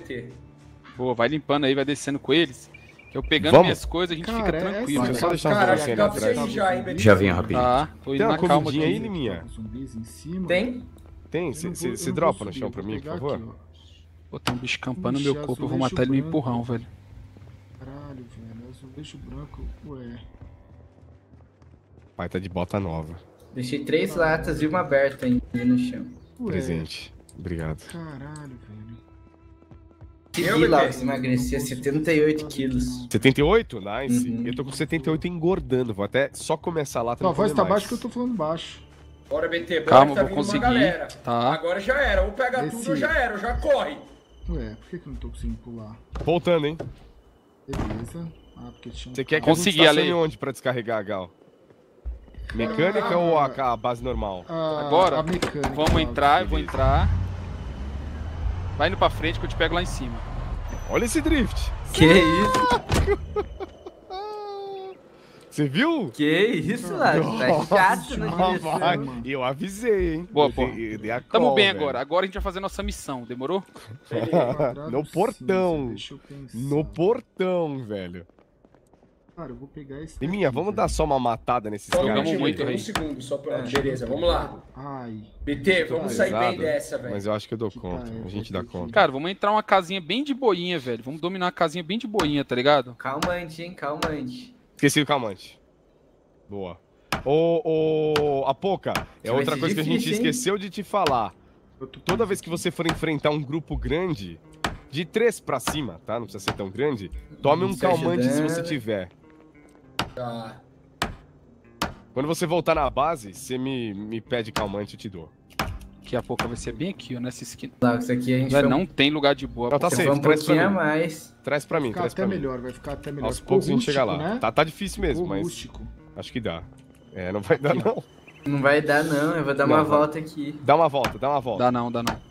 BT. Boa, vai limpando aí, vai descendo com eles. Eu pegando minhas coisas, a gente fica tranquilo. Deixa eu só deixar Cara, um acho que pouquinho dá ali pra você atrás. ir já, hein, BT? Já venho rapidinho. Tá, tô indo Tem uma na calma comidinha aqui. aí, Liminha? Zumbis em cima. Tem? Tem? Você dropa no chão pra mim, por favor? Pô, tem um bicho campando no Puxa, meu corpo, eu vou azulejo matar ele no branco. empurrão, velho. Caralho, velho. Azulejo branco. Ué. Pai tá de bota nova. Deixei 3 latas e uma aberta aí no chão. Ué. Presente. Obrigado. Caralho, velho. Te Eu, vi lá, BT. você emagrecia 78 quilos. 78? Nice. Uhum. Eu tô com 78 engordando. Vou até só começar lá. Tua voz tá baixa que eu tô falando baixo. Bora, BT. Bora, Calma, que tá vou vindo uma conseguir. galera. Tá. Agora já era. Ou pega Esse- tudo ou já era. Ou já corre. Ué, por que eu não tô conseguindo pular? Voltando, hein? Beleza. Ah, porque tinha um Você quer que carro. a gente Consegui, estacione Ale. onde pra descarregar a Gal? Mecânica ou a base normal? Agora, A mecânica, Vamos lá, entrar, eu vou beleza. entrar. Vai indo pra frente que eu te pego lá em cima. Olha esse drift. Que isso? Você viu? Que isso, lá? Tá chato na Ah, direção. vai. mano. Eu avisei, hein? Boa, Eu pô. dei- eu dei a Tamo call, bem velho. agora. Agora a gente vai fazer nossa missão, demorou? Quadrado No portão. cinza, deixa eu pensar. No portão, velho. Cara, eu vou pegar esse. Liminha, daqui, vamos velho. dar só uma matada nesses Só um caras. Jogamos minutinho, muito, BT. rei. Um segundo, só pra... Beleza, vamos lá. Ai. BT, vamos sair bem Pesado, dessa, velho. Mas eu acho que eu dou Que conta. tá, A gente dá conta. Cara, vamos entrar uma casinha bem de boinha, velho. Vamos dominar uma casinha bem de boinha, tá ligado? Calmante, hein? Calmante. Esqueci o calmante. Boa. A Poca, é Vai outra ser coisa que a gente difícil, hein? esqueceu de te falar. Toda vez que você for enfrentar um grupo grande, de 3 pra cima, tá? Não precisa ser tão grande. Tome um Se calmante se ajudando. você tiver. Tá. Quando você voltar na base, você me pede calmante, eu te dou. Daqui a pouco vai ser bem aqui, ó, nessa esquina. Lá, isso aqui a gente Velho, foi não tem lugar de boa. Não, tá pra- safe, um traz pra pouquinho a mim. mais. Traz pra Vai mim, ficar traz até pra mim. melhor, vai ficar até melhor. Aos Ficou poucos a gente chega rústico, lá. Né? Tá difícil mesmo, Ficou mas rústico. acho que dá. É, não vai dar não. Não vai dar, não. Eu vou dar Não, uma vai. volta aqui. Dá uma volta, dá uma volta. Dá não, dá não.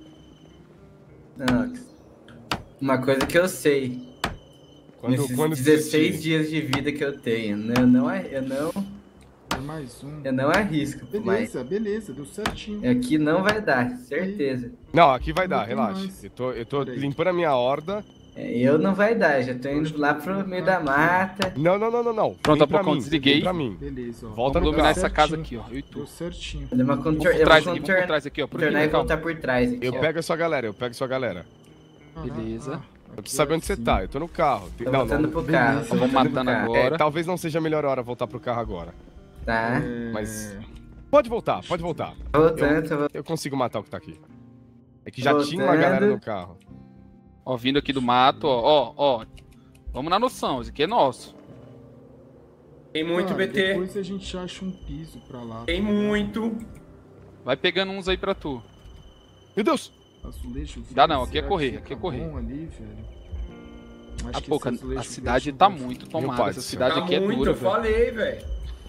Não. Uma coisa que eu sei. Nesses Quando 16 desistir. dias de vida que eu tenho. Vai mais um. Eu não arrisco. Mas Beleza, beleza, deu certinho. aqui não vai dar, certeza. Não, aqui vai Não dar, tem relaxa. mais. Eu tô Peraí. limpando a minha horda. Eu não vai dar, já tô indo lá pro meio da mata. Não. Pronto, Vem a pra Pocão, mim, desliguei. vem pra mim. Beleza, ó. Volta Vamos no dominar carro. essa casa Certinho. aqui, ó. Eu e tu. Deu certinho. Eu dei uma Vamos por trás aqui, vamos por trás aqui, ó. Por aqui, Tornar e calma. voltar por trás aqui, Eu ó. pego a sua galera, eu pego a sua galera. Beleza. Eu aqui preciso saber é onde você assim. tá, eu tô no carro. Tô voltando pro Beleza. carro. Vamos voltando pro matando carro. agora. Talvez não seja a melhor hora voltar pro carro agora. Tá. Mas- Pode voltar, pode voltar. Voltando, tô voltando. Eu consigo matar o que tá aqui. É que já tinha uma galera no carro. Ó, vindo aqui do mato, ó. Vamos na noção, esse aqui é nosso. Tem muito, Cara, BT. Depois a gente acha um piso pra lá. Tem muito. Vai pegando uns aí pra tu. Meu Deus! Azulejo Dá não, verde, aqui é será correr, que aqui é fica correr. bom ali, velho? Acho A que pouca, esse azulejo a cidade verde tá não vai- muito pai tomada. do Essa céu. cidade Tá aqui é muito, dura, eu velho. falei, velho.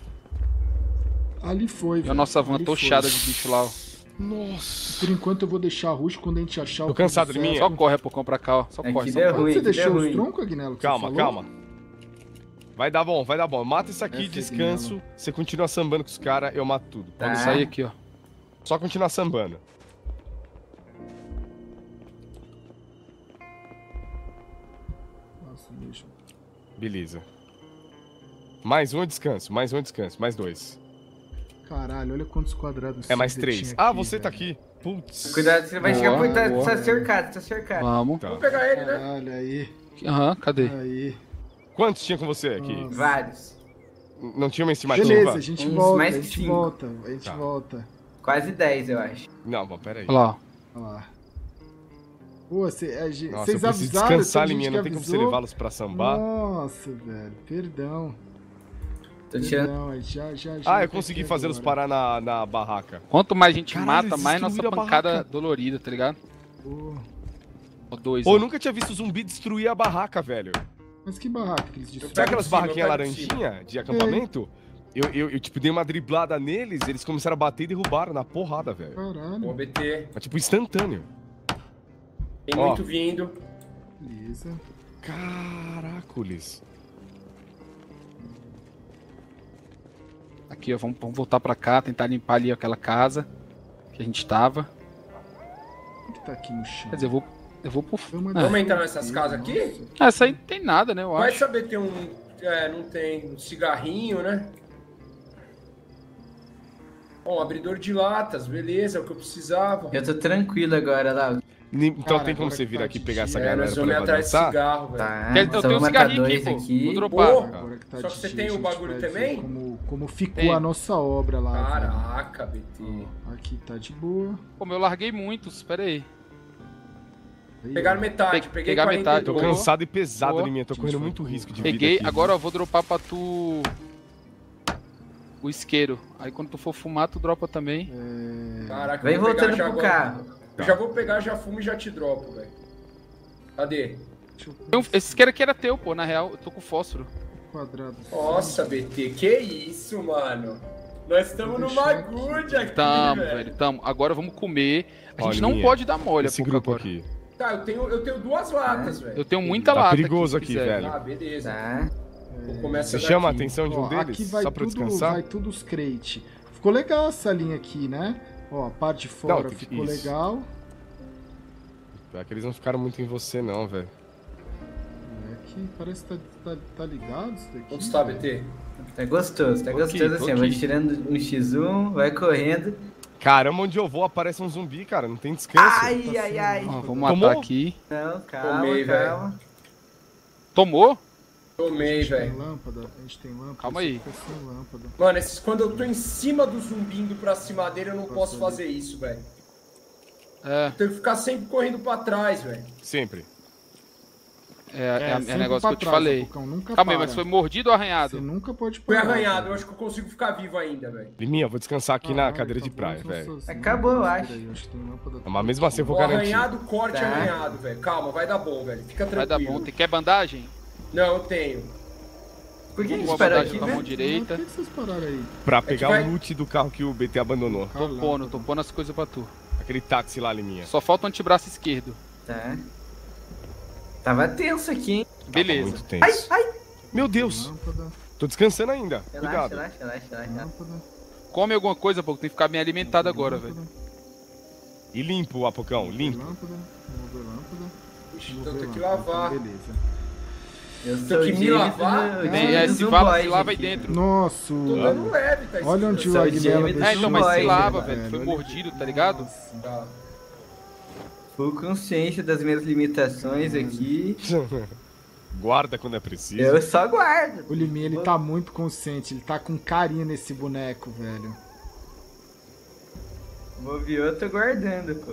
Ali foi, E a velho. nossa van ali tochada foi. de bicho lá, ó. Nossa! Por enquanto eu vou deixar rústico quando a gente achar Tô o cansado de piso mim. certo. Só corre a Pocão pra cá, ó. Só Aqui corre, só deu corre. Onde você ruim, que deixou deu os ruim. troncos, Aguinaldo? que você Calma, falou? calma. Vai dar bom, vai dar bom. Mata isso aqui, Essa descanso. Você continua sambando com os caras, eu mato tudo. Tá. Vamos sair aqui, ó. Só continuar sambando. Nossa, deixa. Beleza. Mais um descanso, mais um descanso, mais 2. Caralho, olha quantos quadrados. É mais cinza 3. tinha Ah, aqui, você tá velho. aqui. Putz. Cuidado, você vai Boa, chegar por trás. boa. Tá cercado, tá cercado. Vamos. Tá. Vamos pegar ele, né? Caralho, aí. Aham, cadê? Aí. Quantos tinha com você aqui? Nossa. Vários. Não tinha uma estimativa? Beleza, a gente Uns volta, mais a que gente 5. volta, a gente Tá. volta. Quase 10, eu acho. Não, bom, pera aí. Olha lá, ó. Olha lá. Pô, Nossa, eu vocês preciso avisaram? descansar, Tem gente Liminha. que Não tem como você avisou? levá-los pra sambar. Nossa, velho, perdão. Tô tirando. Perdão, já. Ah, eu tá consegui aqui fazê-los agora. parar na barraca. Quanto mais a gente Caralho, mata, eles mais nossa destruíram a pancada barraca. dolorida, tá ligado? Pô, Ó, 2, Pô, ó. eu nunca tinha visto zumbi destruir a barraca, velho. mas que barraca que eles Eu destruíram? Sabe aquelas de cima, barraquinhas eu pego de laranjinha de acampamento? Eu, tipo, dei uma driblada neles, eles começaram a bater e derrubaram na porrada, velho. Boa, Caralho, BT. Mas, tipo, instantâneo. Tem Ó. muito vindo. beleza. Caracoles. Aqui, ó, vamos voltar pra cá, tentar limpar ali aquela casa que a gente tava. O que tá aqui no chão? Quer dizer, eu vou Eu vou pro... Vamos entrar nessas casas aqui? Essa aí não tem nada, né, eu Vai acho. saber ter um... não tem um cigarrinho, né? Ó, um abridor de latas, beleza, é o que eu precisava. Eu tô tranquilo agora, lá. Então Cara, tem como agora você que vir tá aqui de pegar essa dia, galera nós pra vamos ir levar atrás de dançar? cigarro, velho. Tá, Eu só tenho um vou matar cigarrinho dois aqui, aqui. pô. Vou dropar. Porra! Agora que tá Só de que você dia, tem a o gente bagulho vai ver também? Como ficou Tem. a nossa obra lá. velho. Caraca, BT. Aqui tá de boa. Pô, mas eu larguei muitos, pera aí. Aí, Pegaram ó. metade, peguei Pegar metade, Tô 42. cansado e pesado, Boa. Liminha. Tô correndo muito risco de vida Peguei, aqui. agora eu vou dropar pra tu... O isqueiro. Aí quando tu for fumar, tu dropa também. Caraca, Vem eu vou pegar voltando já pro agora. carro. Eu já vou pegar, já fumo e já te dropo, velho. Cadê? Deixa eu Esse isqueiro aqui era teu, pô, na real. Eu tô com fósforo. quadrado. Nossa, BT, que isso, mano? Nós estamos Vou numa deixar aqui. good aqui, Tamo, velho, tamo. Agora vamos comer. A gente Olha, não Liminha, pode dar mole, Esse pô, grupo agora. aqui. Tá, eu tenho 2 latas, velho. Eu tenho muita Tá lata perigoso se aqui, quiser. velho. Ah, beleza. Tá. Vou começar Você chama a daqui. atenção de um Ó, deles? aqui vai Só pra eu tudo, descansar? vai tudo os crate. Ficou legal essa linha aqui, né? Ó, a parte de fora Não, ficou isso. legal. É que eles não ficaram muito em você, não, velho. É que parece que tá ligado isso daqui. Onde está, BT? Tá gostoso, tá Tô aqui, gostoso tô assim. Eu vou aqui. tirando um X1, vai correndo. Caramba, onde eu vou aparece um zumbi, cara. Não tem descanso. Ai, ai, ai. Ó, vamos matar Tomou? aqui. Não, calma, Tomei, calma. Tomou? Tomei, A gente tem velho. lâmpada, a gente tem lâmpada. Calma esse aí. fica sem lâmpada. Mano, quando eu tô em cima do zumbi indo pra cima dele, eu não posso fazer isso, velho. É, Eu tenho que ficar sempre correndo pra trás, velho. Sempre. é sempre negócio pra que eu te trás, falei. Apocão, nunca Calma aí, para. mas foi mordido ou Você arranhado? nunca pode Fui parar. arranhado, eu cara. acho que eu consigo ficar vivo ainda, velho. Liminha, eu vou descansar aqui na Caralho, cadeira de acabou praia, as velho. nossas Acabou, eu lâmpadas. acho. Peraí, acho que tem lâmpada Mas mesmo assim eu vou O garantir. arranhado, corte Tá. arranhado, velho. Calma, vai dar bom, velho. Fica Vai tranquilo. dar bom. Tem quer bandagem? Não, eu tenho. Por que a Uma gente parou bandagem aqui, com a mão né? direita. Por que vocês pararam aí? Pra pegar vai- o loot do carro que o BT abandonou. Tô pondo as coisas pra tu. Aquele táxi lá, Liminha. Só falta o antebraço esquerdo. Tá. Tava tenso aqui, hein? Beleza. Muito tenso. Meu Deus, Lâmpada, tô descansando ainda. Relaxa, Cuidado. relaxa, relaxa, relaxa. lâmpada. Come alguma coisa, pô, que tem que ficar bem alimentado agora, velho. E limpo, Apocão, limpo. Lâmpada, mover lâmpada. Ixi, mover então tem que lâmpada. lavar. Então, beleza. Eu Tem sou que o me James lavar? do- É, James É, do se lava Zumboide aí aqui. dentro. Nossa, Tô dando leve, tá olha onde o Sou Agnella James deixou. É, então, mas se Zumboide, lava, velho. velho. Foi Olha mordido, tá ligado? Tá. Full consciência das minhas limitações aqui. Guarda quando é preciso. Eu só guardo. O Liminha, ele tá muito consciente, ele tá com carinho nesse boneco, velho. Moviou, eu tô guardando, pô. O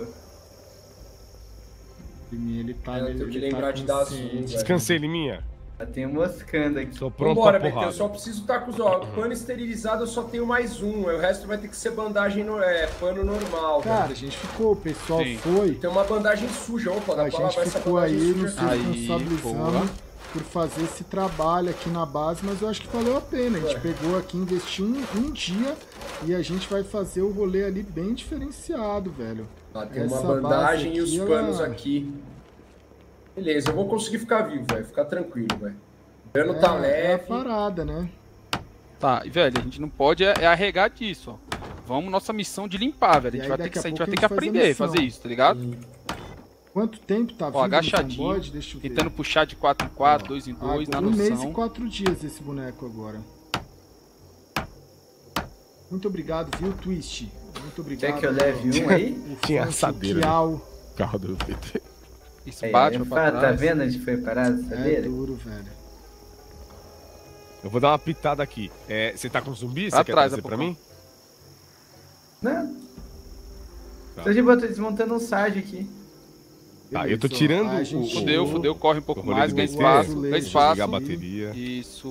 Liminha, ele tá... Eu ele, tenho que ele lembrar tá de dar consciente. azul, velho. Descansei, Liminha. Já tenho moscando aqui. Tô pronto Vambora, pra BT, eu porrada. só preciso estar com os ó, pano esterilizado, eu só tenho mais um. O resto vai ter que ser bandagem, pano normal, Cara, velho. a gente ficou, o pessoal Sim. foi... Tem uma bandagem suja, opa, dá A pra gente lavar essa ficou bandagem aí suja nos aqui. Aí, responsabilizando boa. por fazer esse trabalho aqui na base, mas eu acho que valeu a pena. A gente Ué. pegou aqui, investiu um dia e a gente vai fazer o rolê ali bem diferenciado, velho. Ah, tem uma Essa bandagem base e os aqui, panos ela- aqui. Beleza, eu vou conseguir ficar vivo, velho. Ficar tranquilo, velho. O dano tá É a leve. parada, né? Tá, e velho, a gente não pode arregar disso, ó. Vamos, nossa missão de limpar, velho. A E gente aí, vai ter daqui que, a a gente pouco vai ter que a gente faz a aprender a missão. fazer isso, tá ligado? Quanto tempo tá vivo agachadinho, no tambode? Deixa eu ver. Tentando puxar de 4 em 4, 2 em 2, na Um mês e noção. 4 dias esse boneco agora. Muito obrigado, viu, Twist? Muito obrigado. Quer que eu leve um aí? O Tinha Frank, assadeira, o Kial. Carro do BT. Isso Aí, bate aí, pra tá trás. vendo onde foi parado essa É cadeira? duro, velho. Eu vou dar uma pitada aqui. Você tá com zumbi? Você Pra quer trás, trazer pra Apocão. mim? Não. Tá. Só de botar desmontando um sarge aqui. Tá, eu tô Beleza, ó. tirando A gente o- Fudeu, chegou- fudeu, corre um pouco o rolê mais, do ganha BT, espaço, azulejo, ganha Vou espaço. ligar a bateria. Isso.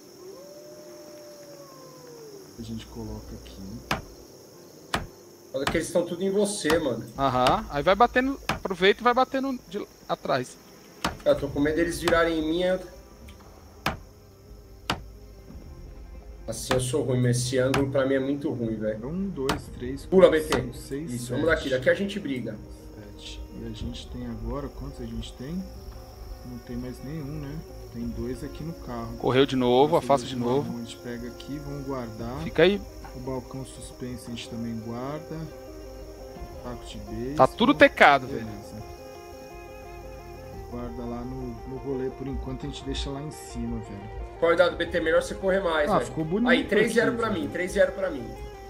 A gente coloca aqui. Olha que eles estão tudo em você, mano. Aham. Aí vai batendo, aproveita e vai batendo atrás. Eu tô com medo deles virarem em mim. Assim eu sou ruim, mas esse ângulo pra mim é muito ruim, velho. 1, 2, 3, Pula, 4, BT. 5, 6, Isso, 7, vamos daqui. Daqui a gente briga. 7. E a gente tem agora, quantos a gente tem? Não tem mais nenhum, né? Tem 2 aqui no carro. Correu de novo, Vamos afasta fazer de uma novo. mão, A gente pega aqui, vamos guardar. Fica aí. O balcão suspense a gente também guarda. Taco de beijo. Tá tudo tecado, velho. Beleza. guarda lá no rolê. Por enquanto a gente deixa lá em cima, velho. Cuidado, BT, melhor você correr mais, velho. Ficou bonito. Aí, 3-0 aqui, pra velho. mim, 3-0 pra mim.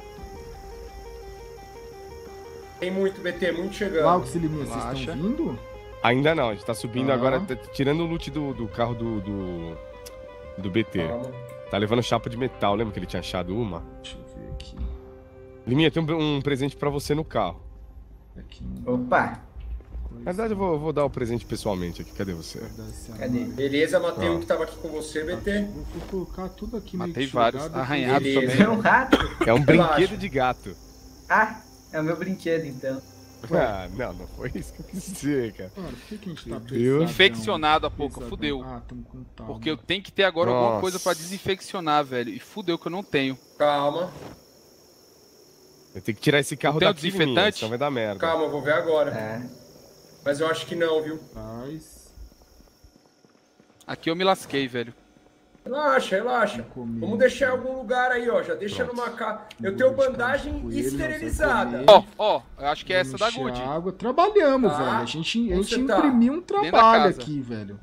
Tem muito, BT, muito chegando. Laux e Liminha, vocês Relaxa. estão vindo? Ainda não, a gente tá subindo Ah. agora, tirando o loot do carro do BT. Calma. Tá levando chapa de metal, lembra que ele tinha achado uma? Deixa eu ver aqui. Liminha, tem um presente pra você no carro. Aqui Opa, Na verdade, eu vou dar o presente pessoalmente aqui. Cadê você? Cadê? Beleza, matei Ó. um que tava aqui com você, BT. Vou colocar tudo aqui meio Matei que vários, jogado. arranhado Beleza. também. é um rato? É um Relaxa. brinquedo de gato. Ah, é o meu brinquedo então. Ah, não foi isso que eu quis dizer, cara. Cara, por que a gente tá Meu Deus. pesadão? Infeccionado há pouco, Pesadão. fudeu. Ah, tamo com calma. Porque eu tenho que ter agora alguma Nossa. coisa pra desinfeccionar, velho. E fudeu que eu não tenho. Calma, Eu tenho que tirar esse carro Não tem o daqui, Liminha, desinfetante? senão vai dar merda. calma, eu vou ver agora. É. Mas eu acho que não, viu? Faz. Aqui eu me lasquei, velho. Relaxa, relaxa. Vou comer. Vamos deixar em algum lugar aí, ó. Já deixa Pronto. numa casa. Eu Vou tenho deixar bandagem com ele, nós esterilizada. vamos Ó, eu acho que é essa da Vamos Good. encher Água. Trabalhamos, Tá. velho. A gente Onde você tá? imprimiu um da trabalho casa. aqui, velho.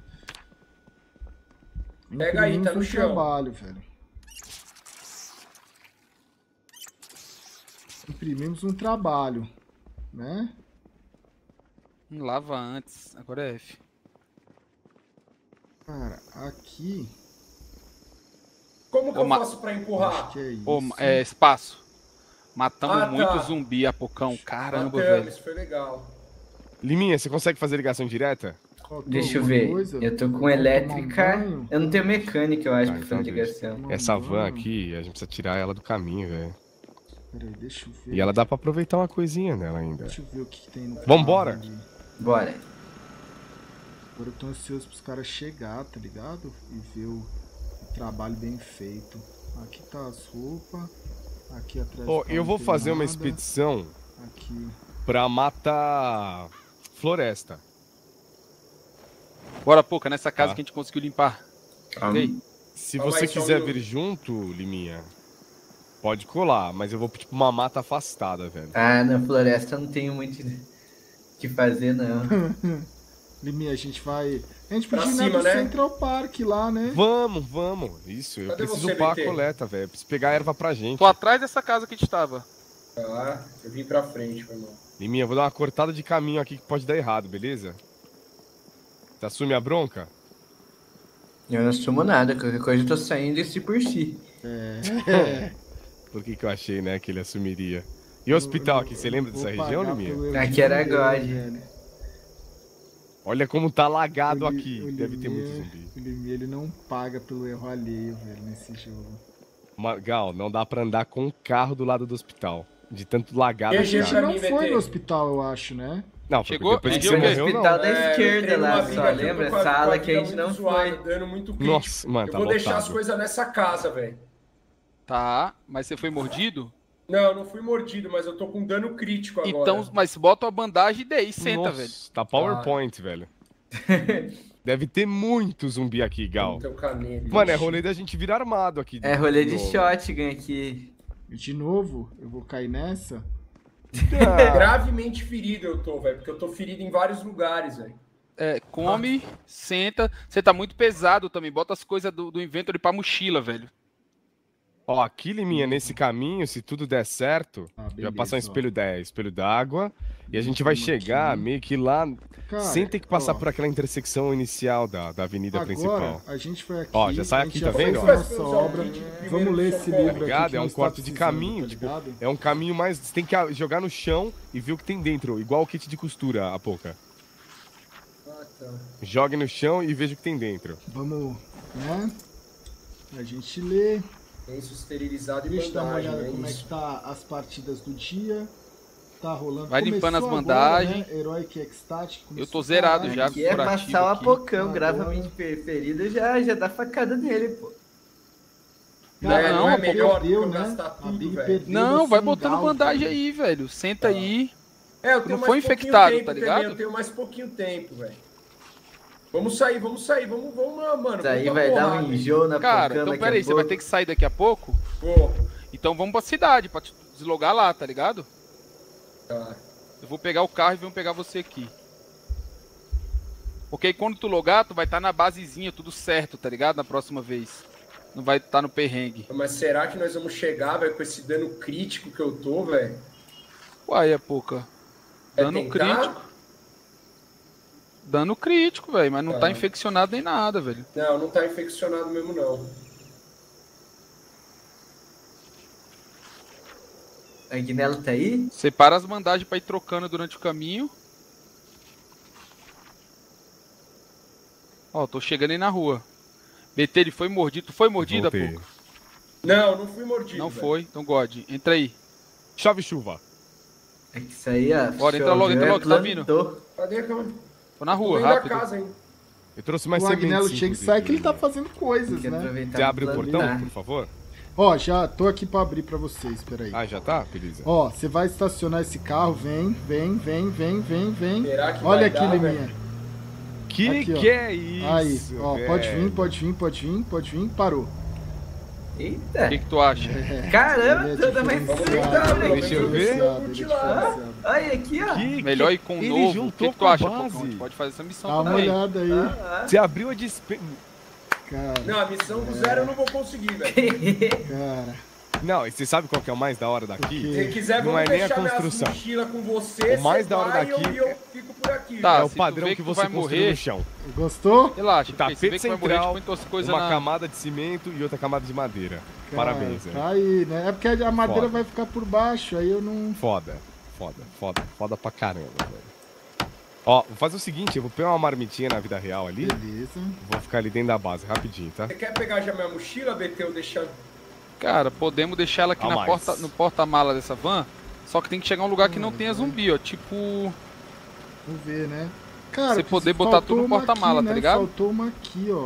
Pega aí, tá Imprimimos no um chão. trabalho, velho. Imprimimos um trabalho, né? Lava antes, agora é F. Cara, aqui... Como que Ô, eu ma- faço pra empurrar? Acho que é isso. Ô, espaço. Matamos Ah, muito tá. zumbi, Apocão. Caramba, Matamos, velho. isso foi legal. Liminha, você consegue fazer ligação direta? Faltou Deixa eu alguma ver. coisa? Eu tô com Vamos elétrica. tomar um banho? Eu não tenho mecânica, eu acho, Ah, pra então fazer deixa. ligação. Tomar um Essa van banho. aqui, a gente precisa tirar ela do caminho, velho. Peraí, deixa eu ver. E ela dá pra aproveitar uma coisinha nela ainda. Deixa eu ver o que tem no Vambora? carro ali. Bora. Agora eu tô ansioso pros caras chegar, tá ligado? E ver o trabalho bem feito. Aqui tá as roupas. Aqui atrás. Ó, tá eu não vou tem fazer uma nada. expedição Aqui. pra matar floresta. Bora, Poca, nessa casa Tá. que a gente conseguiu limpar. Ei, Se Calma você aí, só um quiser minuto. vir junto, Liminha, pode colar, mas eu vou tipo uma mata afastada, velho. Ah, na floresta eu não tenho muito o que fazer, não. Liminha, a gente vai. A gente Pra podia ir cima, no né? Central Park lá, né? Vamos. Isso, eu Cadê preciso você, upar a BT? coleta, velho. Eu preciso pegar erva pra gente. tô atrás dessa casa que a gente tava. Tá, eu vim pra frente, meu irmão. Liminha, eu vou dar uma cortada de caminho aqui que pode dar errado, beleza? Você assume a bronca? Eu não assumo nada, qualquer coisa eu tô saindo e se por si. Por que eu achei, né, que ele assumiria? E o hospital aqui, você lembra dessa Vou região, pagar Liminha? pelo erro Aqui de era ninguém, God. velho. Olha como tá lagado O aqui. Li- o Deve ter muito Liminha- zumbi. O Liminha, ele não paga pelo erro alheio, velho, nesse jogo. Gal, não dá pra andar com o carro do lado do hospital. De tanto lagado GG que A gente tá. pra não mim, foi BT. no hospital, eu acho, né? Não, foi Chegou? depois que A você gente foi no morreu, hospital não. da esquerda tem uma lá briga só, aqui, eu tô lembra? com a Sala que a vida gente muito não zoada, foi. Dando muito crítico. Nossa, mano, Eu tá vou deixar as lotado. coisas nessa casa, velho. Tá, mas você foi mordido? Não, eu não fui mordido, mas eu tô com dano crítico agora. Então, mas bota a bandagem e daí senta, Nossa, velho. tá PowerPoint, velho. Deve ter muito zumbi aqui, Gal. Teu caneta. Mano, é rolê da gente vir armado aqui. É rolê de novo. shotgun aqui. De novo, eu vou cair nessa. Ah, Gravemente ferido eu tô, velho, porque eu tô ferido em vários lugares, velho. É, come, senta. Você tá muito pesado também. Bota as coisas do inventory pra mochila, velho. Ó, aqui, Liminha, nesse caminho, se tudo der certo, Ah, vai beleza, passar um ó. espelho d'água. E a gente vai Vamos chegar aqui. meio que lá, Cara, sem ter que passar ó, por aquela intersecção inicial da avenida agora, principal. a gente foi aqui. Ó, já sai a gente aqui, tá fez vendo? a Vai nossa usar o obra. kit de primeiro Vamos ler esse socorro. livro aqui. Ligado? que É um nós tá corte de precisando, caminho, tá tipo, ligado? É um caminho mais. Você tem que jogar no chão e ver o que tem dentro, igual o kit de costura, a pouca. Ah, tá. Jogue no chão e veja o que tem dentro. Vamos, né? A gente lê. Lenço esterilizado e Deixa eu dar uma bandagem, olhada é como é isso. que tá as partidas do dia. Tá rolando. Vai limpando as Começou bandagens. Agora, né? Heroic Ecstatic. Eu tô zerado já. Aqui é curativo passar o aqui. apocão, Agora. gravemente ferido, já dá facada nele, pô. Cara, não é melhor do que eu perdeu, né? gastar A tudo, Big velho. perdeu Não, da vai botando Singal, bandagem velho. aí, velho. Senta aí. É, eu tenho Não mais foi pouquinho infectado, tempo tá também, ligado? eu tenho mais pouquinho tempo, velho. Vamos sair, vamos, mano. Isso aí vamos vai pra dar porrada, um hein? enjoo na Cara, pocão então daqui a peraí, você vai pouco. ter que sair daqui a pouco? Pô, Então vamos pra cidade, pra te deslogar lá, tá ligado? tá. Eu vou pegar o carro e vamos pegar você aqui. Porque aí quando tu logar, tu vai estar na basezinha, tudo certo, tá ligado? Na próxima vez. Não vai estar no perrengue. Mas será que nós vamos chegar, velho, com esse dano crítico que eu tô, velho? Uai, Apoca. Dano crítico. Dano crítico, velho, mas não tá infeccionado nem nada, velho. Não tá infeccionado mesmo, não. A Guinelo tá aí? Separa as bandagens pra ir trocando durante o caminho. Ó, tô chegando aí na rua. BT, ele foi mordido. Tu foi mordido, Apoca? Não fui mordido. Não foi. Então, God, entra aí. Chove chuva. É que isso aí, ó. Bora, entra logo, tá vindo. Cadê a câmera? Tô na rua, Tô rápido. da casa, hein? Eu trouxe mais O sementes. Agnello chega e sai que ele tá fazendo coisas, Tem que né? aproveitar Você abre o pra portão, plantar. por favor? Ó, já tô aqui pra abrir pra vocês, peraí. Ah, já tá? Beleza. Ó, você vai estacionar esse carro, vem. Será que Olha vai aqui, dar, Liminha. velho? Aqui, ó. Que é isso? Aí, ó, velho? pode vir, parou. Eita. O que tu acha? Caramba, Ele é toda mais diferenciado, cedo, ele é Deixa eu ver. diferenciado, ele é diferenciado. Olha aqui, ó. Melhor ir com o ele novo. O juntou que tu com a acha, base. Pocão? A gente pode fazer essa missão Dá uma também. olhada aí, Você abriu a dispensa. cara. Não, a missão do zero eu não vou conseguir, velho. Cara, Não, e você sabe qual que é o mais da hora daqui? quê? Se quiser, Não vamos é nem a deixar minhas construção. mochilas com você. O mais você da hora vai daqui e eu fico por aqui. Tá, É o se tu padrão vê que tu você vai construiu morrer- no chão. gostou? Relaxa, O porque você vê tapete que vai morrer, a gente central, põe tuas coisas uma na... camada de cimento e outra camada de madeira. Cara, Parabéns, né? Tá aí, né? É porque a madeira Foda. vai ficar por baixo, aí eu não... Foda pra caramba, velho. Ó, vou fazer o seguinte, eu vou pegar uma marmitinha na vida real ali, Beleza. vou ficar ali dentro da base, rapidinho, tá? Você quer pegar já minha mochila, BT, ou deixar... Cara, podemos deixar ela aqui A mais. no porta-mala dessa van, só que tem que chegar um lugar que não tenha zumbi, ó. Tipo, Vamos ver, né? Cara, Você que poder botar faltou tudo no uma porta-mala, aqui, tá né? ligado? Faltou uma aqui, ó.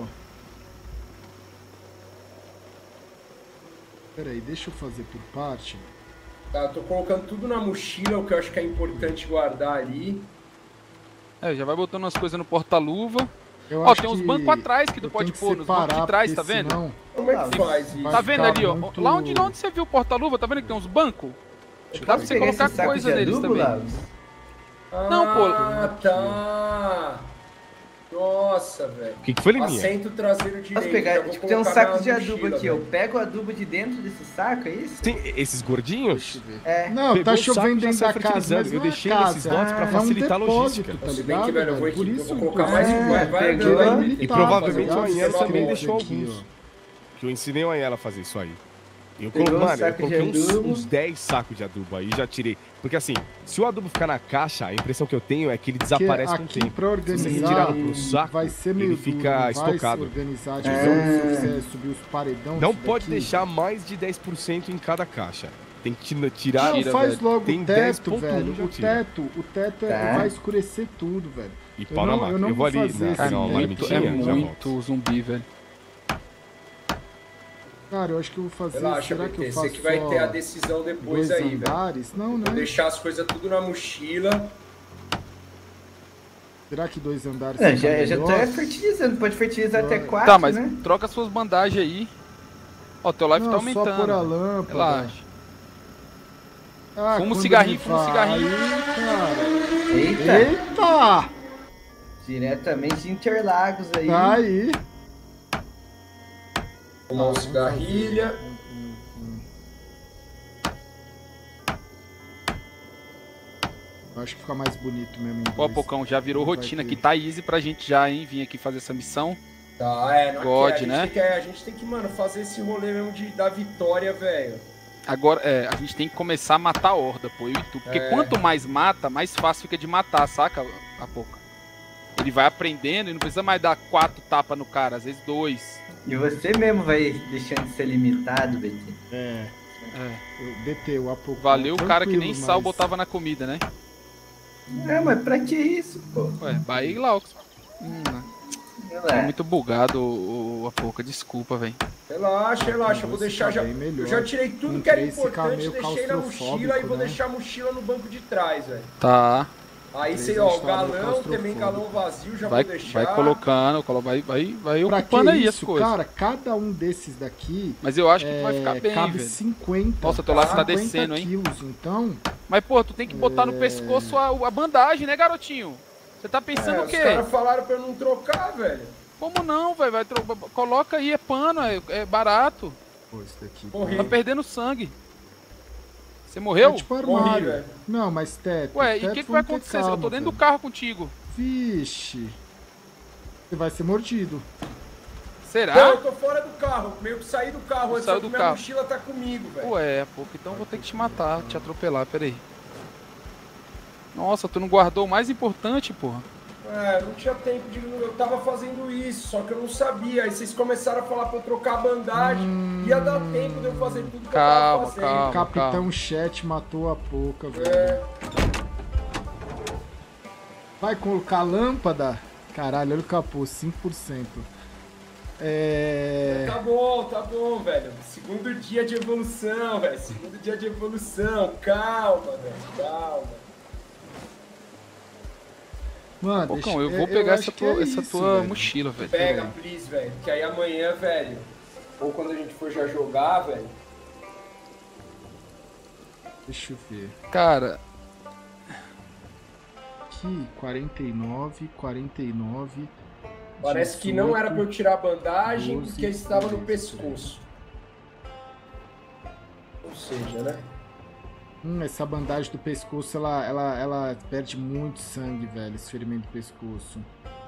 Pera aí, deixa eu fazer por parte. Tá, tô colocando tudo na mochila, o que eu acho que é importante guardar ali. já vai botando umas coisas no porta-luva. Eu Ó, acho tem uns que bancos atrás que tu eu pode tenho pôr, nos bancos de separar, trás, tá porque vendo? senão Como é que faz isso? vai Tá vendo ficar ali, ó? muito- Lá onde você viu o porta-luva, tá vendo que tem uns bancos? Dá pra você Pegar colocar esse saco coisa de neles adubo, também. Lavos? Não, pô. Ah, tá. Nossa, velho. O que foi, Liminha? Assento traseiro direito. Posso já pegar, vou tipo, tem uns colocar sacos na de adubo mochila, aqui. Eu velho. pego o adubo de dentro desse saco, é isso? Tem esses gordinhos? É. Não, Pegou tá o saco chovendo e já dentro saiu da casa, fertilizando. mas Eu não é deixei casa. nesses lotes pra É um facilitar a depósito, logística. tá Se bem ligado, que, velho, eu velho? vou, Por eu isso, vou colocar por mais isso, um. Vai pegou. andando aí. E provavelmente tá o Anhelo ligado? também Esse deixou aqui, alguns. Que eu ensinei o Anhelo a fazer isso aí. Eu Pegou um mano, eu saco de coloquei adubo. uns 10 sacos de adubo aí, já tirei. Porque assim, se o adubo ficar na caixa, a impressão que eu tenho é que ele Porque desaparece com o aqui tempo. pra Se você organizar retirar pro saco, vai ser meio ele fica duro, não vai estocado. se organizar de É. se você subir os paredão. Não isso pode daqui. deixar mais de 10% em cada caixa. Tem que tirar. Não, Tira, faz velho. logo Tem o teto, 10.1 velho. já O tira. teto Tá. vai escurecer tudo, velho. E Eu pau na não- máquina. eu não Eu vou vou ali fazer na esse pegar uma muito, É marmitinha, já volto. muito zumbi, velho. Cara, eu acho que eu vou fazer. Relaxa, será que BT. eu Você faço que vai só ter a decisão depois dois aí, velho. andares? Não, Vou né? deixar as coisas tudo na mochila. Será que 2 andares Não, fica já tô melhor? fertilizando. Pode fertilizar até 4, Tá, mas né? troca suas bandagens aí. Ó, teu life Não, tá só pôr a aumentando. lâmpada. Relaxa. Ah, Fuma um quando cigarrinho, ele fuma um vai, cigarrinho. cara. Eita. Eita! Diretamente de Interlagos aí. Tá aí. Fumar um cigarrilha. Eu acho que fica mais bonito mesmo em Ó, dois. Pocão, já virou Vai rotina ter. aqui. Tá easy pra gente já, hein? Vir aqui fazer essa missão. Tá, não God, quer. A gente né? tem que, a gente tem que, mano, fazer esse rolê mesmo da vitória, velho. Agora, a gente tem que começar a matar a horda, pô, eu e tu. Porque É. quanto mais mata, mais fácil fica de matar, saca, a Poca? Ele vai aprendendo e não precisa mais dar 4 tapas no cara, às vezes 2. E você mesmo vai deixando de ser limitado, BT. É, eu BT, há pouco. Valeu o cara que nem tranquilo, sal mas- botava na comida, né? É, mas pra que isso, pô? Ué, Bahia e Laux. Sei É lá. muito bugado a Poca, desculpa, velho. Relaxa, eu vou deixar já. bem melhor. Eu já tirei tudo Com que era 3 fica importante, meio deixei na mochila e claustrofóbico, vou né? deixar a mochila no banco de trás, velho. Tá, Aí Três você, ó, está meio galão, claustrofóbico. também galão vazio, já vai, vou deixar. vai colocando, vai Pra ocupando que aí isso, as coisas. cara? Cada um desses daqui Mas eu acho que tu vai ficar bem, cabe velho. 50. Nossa, teu laço tá 50 descendo, hein? quilos, então... Mas, pô, tu tem que botar no pescoço a bandagem, né, garotinho? Você tá pensando o quê? Os caras falaram pra eu não trocar, velho. Como não, velho? Coloca aí, é pano, é barato. Pô, isso daqui Morri. Tá perdendo sangue. Você morreu? É tipo Morri, armário. velho. Não, mas teto. Ué, e o teto que vai vamos ter acontecer? Eu calma, tô dentro do velho. carro contigo. Vixe. Você vai ser mordido. Será? Não, eu tô fora do carro. Meio que saí do carro antes, Saiu só que do minha carro. mochila tá comigo, velho. Ué, pô, então eu vou ter que te matar, te atropelar, peraí. Nossa, tu não guardou o mais importante, porra. É, não tinha tempo de... Eu tava fazendo isso, só que eu não sabia. Aí vocês começaram a falar pra eu trocar a bandagem. Ia dar tempo de eu fazer tudo que eu tava fazendo. Calma. Capitão Chat matou a pouca, velho. É, Vai colocar lâmpada? Caralho, olha o capô, 5%. tá bom, velho. Segundo dia de evolução, velho. Segundo dia de evolução. Calma, velho. Calma. Mano, Pocão, eu vou pegar essa acho que é tua isso, mochila, velho. velho. Pega, please, velho. Que aí amanhã, velho. Ou quando a gente for já jogar, velho. Deixa eu ver. Cara, Aqui, 49. Parece que não era pra eu tirar a bandagem 12, porque estava no 13. pescoço. Ou seja, né? Essa bandagem do pescoço, ela perde muito sangue, velho. Esse ferimento do pescoço.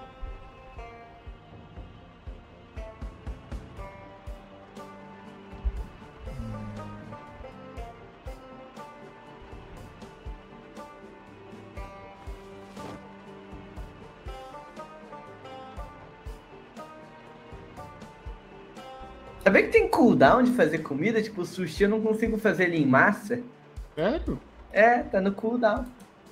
Sabia que tem cooldown de fazer comida? Tipo, o sushi eu não consigo fazer ele em massa. Sério? É, tá no cooldown.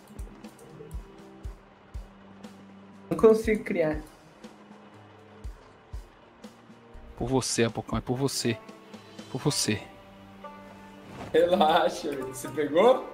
Não consigo criar. por você, Apocão, é por você. Por você. Relaxa, velho. Você pegou?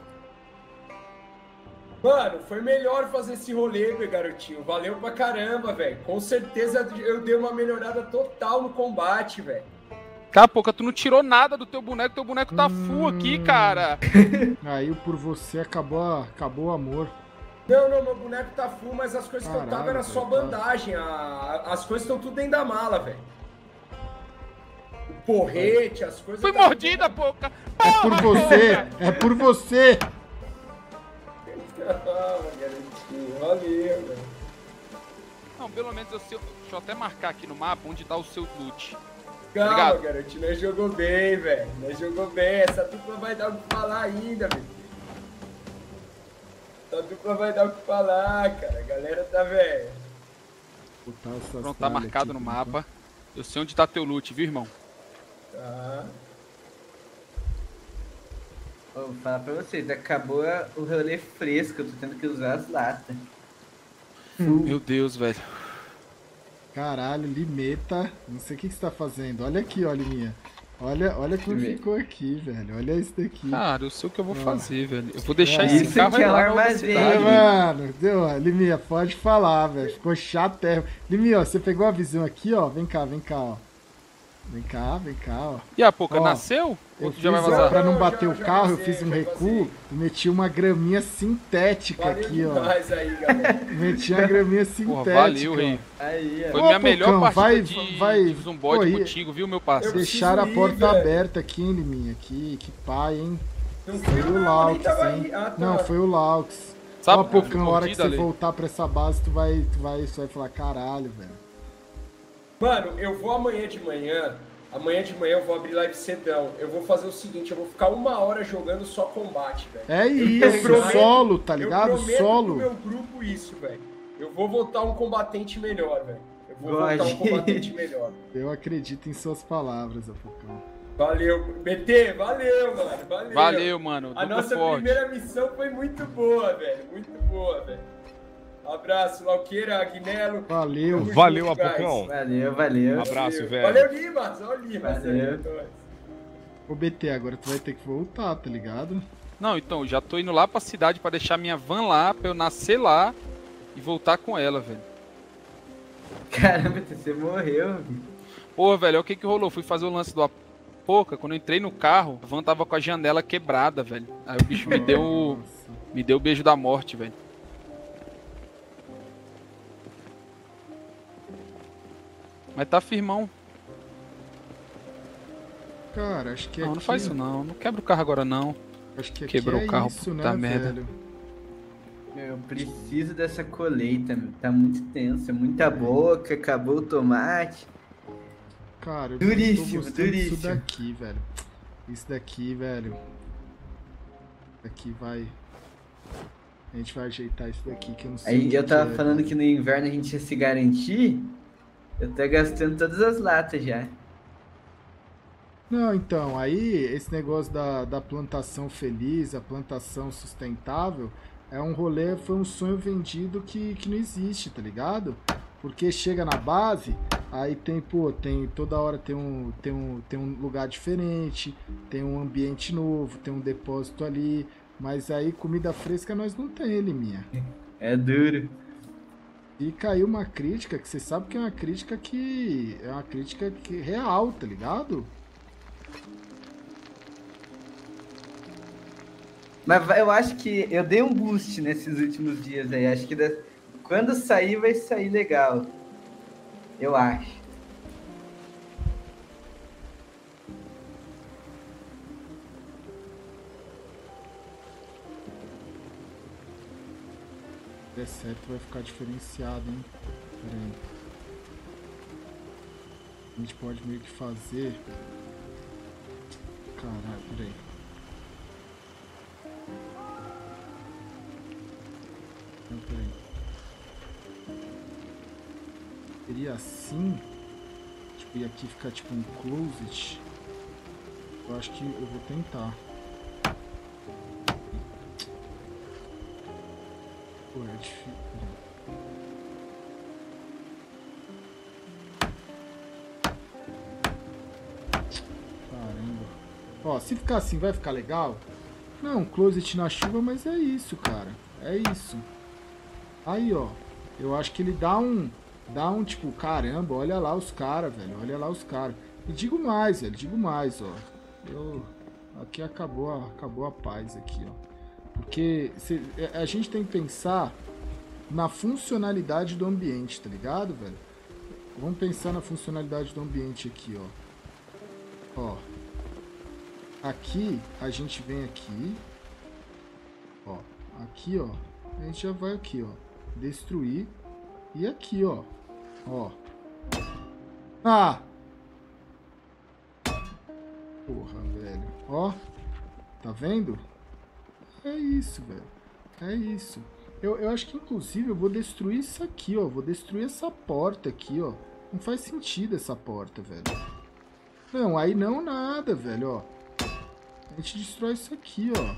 Mano, foi melhor fazer esse rolê, meu garotinho. Valeu pra caramba, velho. Com certeza eu dei uma melhorada total no combate, velho. Capoca, tu não tirou nada do teu boneco tá full aqui, cara. Aí o por você acabou o amor. Não, meu boneco tá full, mas as coisas que eu tava Caralho, era só velho, bandagem. As coisas estão tudo dentro da mala, velho. O porrete, as coisas... Fui tá tudo mordida, dentro Poca. É por você! É por você! Ah, garotinho, valeu, velho. Não, pelo menos eu sei. Deixa eu até marcar aqui no mapa onde tá o seu loot. Calma, Obrigado. garotinho, nós jogou bem, velho. Nós jogou bem. Essa dupla vai dar o que falar ainda, velho. Essa dupla vai dar o que falar, cara. A galera tá, velho. Botar essas Pronto, tá falhas marcado aqui, no por mapa. Eu sei onde tá teu loot, viu, irmão? Tá. Vou falar pra vocês, acabou o rolê fresco, eu tô tendo que usar as latas. Meu Deus, velho. Caralho, Limeta. Não sei o que você tá fazendo. Olha aqui, ó, Liminha. Olha como Limeta. ficou aqui, velho. Olha isso daqui. Cara, eu sei o que eu vou fazer, velho. Eu vou deixar Isso esse carro que é aí um lá na armazém. É, cidade. mano, deu, Liminha, pode falar, velho. Ficou chato. Liminha, ó, você pegou a visão aqui, ó. Vem cá, ó. Vem cá, ó. E a Poca, Ó, nasceu? Eu Ou tu fiz, já vai ó, vazar? pra não Não, bater o já carro, eu vazei, fiz um já recuo vazei. e meti uma graminha sintética Valeu aqui, ó. demais aí, galera. Meti uma graminha sintética. Porra, valeu, rei. Aí, Foi ó. Ô, minha melhor Pocão, partida vai- de Zumbode Pô, e- contigo, viu, meu parceiro? Eu- Deixaram a preciso ir, porta velho. aberta aqui, hein, Liminha? Que pai, hein? Não Foi eu o não, nem Laux, tava hein? aí. Ah, tá. Não, foi o Laux. Sabe, Ó, Pocão, a hora que mordida você ali. voltar pra essa base, tu vai falar, caralho, velho. Mano, eu vou amanhã de manhã eu vou abrir live cedão. Eu vou fazer o seguinte, eu vou ficar 1 hora jogando só combate, velho. É Eu isso, prometo- solo, tá ligado? Eu prometo Solo. pro meu grupo isso, velho. Eu vou voltar um combatente melhor, velho. Eu vou voltar God. um combatente melhor. Eu acredito em suas palavras, ó, Pocão. Valeu, BT, valeu, mano. Valeu. Valeu, mano. A Duplo nossa forte. primeira missão foi muito boa, velho. Muito boa, velho. Abraço, Lauqueira, Agnello. Valeu. Tamo Valeu, junto, guys. Apocão. Valeu. Abraço, Valeu. velho. Valeu, Limas. Olha o Limas. Valeu. aí, nós. Ô, BT, agora tu vai ter que voltar, tá ligado? Não, então, eu já tô indo lá pra cidade pra deixar minha van lá, pra eu nascer lá e voltar com ela, velho. Caramba, você morreu. Porra, velho, olha o que que rolou. Fui fazer o lance do Apoca, quando eu entrei no carro, a van tava com a janela quebrada, velho. Aí o bicho me deu o beijo da morte, velho. Mas tá firmão. Cara, acho que aqui... Não faz isso não. Não quebra o carro agora não. Acho que aqui Quebrou é o carro, isso, puta né, merda. velho? Eu preciso dessa colheita, meu. Tá muito tensa, muita boca, acabou o tomate. Cara, eu Duríssimo, tô gostando disso duríssimo. daqui, velho. Isso daqui, velho. Daqui vai... A gente vai ajeitar isso daqui, que eu não sei o Aí que eu tava que é, falando velho. que no inverno a gente ia se garantir. Eu tô gastando todas as latas já. Não, então, aí esse negócio da plantação feliz, a plantação sustentável, é um rolê, foi um sonho vendido que não existe, tá ligado? Porque chega na base, aí tem, pô, tem toda hora tem um lugar diferente, tem um ambiente novo, tem um depósito ali, mas aí comida fresca nós não tem, Liminha. É duro. E caiu uma crítica que você sabe que é uma crítica que real, tá ligado? Mas eu acho que eu dei um boost nesses últimos dias aí. Acho que quando sair, vai sair legal. Eu acho. Se der certo, vai ficar diferenciado, hein? Pera aí. A gente pode meio que fazer... Caralho, pera aí. Não, pera aí. Seria assim... Tipo, e aqui ficar tipo um closet. Eu acho que eu vou tentar. Pô, é difícil. Caramba. Ó, se ficar assim, vai ficar legal? Não, closet na chuva, mas é isso, cara. É isso. Aí, ó. Eu acho que ele dá um tipo, caramba, olha lá os caras, velho. Olha lá os caras. E digo mais, velho. Digo mais, ó. Aqui acabou a paz aqui, ó. Porque a gente tem que pensar na funcionalidade do ambiente, tá ligado, velho? Vamos pensar na funcionalidade do ambiente aqui, ó. Ó. Aqui, a gente vem aqui. Ó. Aqui, ó. A gente já vai aqui, ó. Destruir. E aqui, ó. Ó. Ah! Porra, velho. Ó. Tá vendo? É isso, velho. É isso. Eu acho que, inclusive, eu vou destruir isso aqui, ó. Vou destruir essa porta aqui, ó. Não faz sentido essa porta, velho. Não, aí não nada, velho, ó. A gente destrói isso aqui, ó.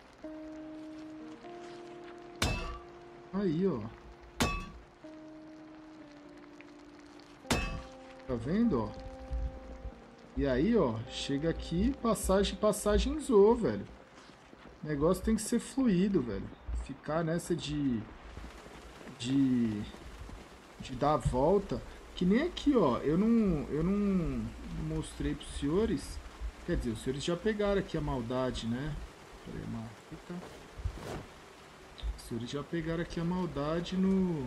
Aí, ó. Tá vendo, ó? E aí, ó. Chega aqui, passagem zoou, velho. O negócio tem que ser fluido, velho. Ficar nessa de dar a volta. Que nem aqui, ó. Eu não mostrei pros senhores. Quer dizer, os senhores já pegaram aqui a maldade, né? Peraí, uma fita. Os senhores já pegaram aqui a maldade no...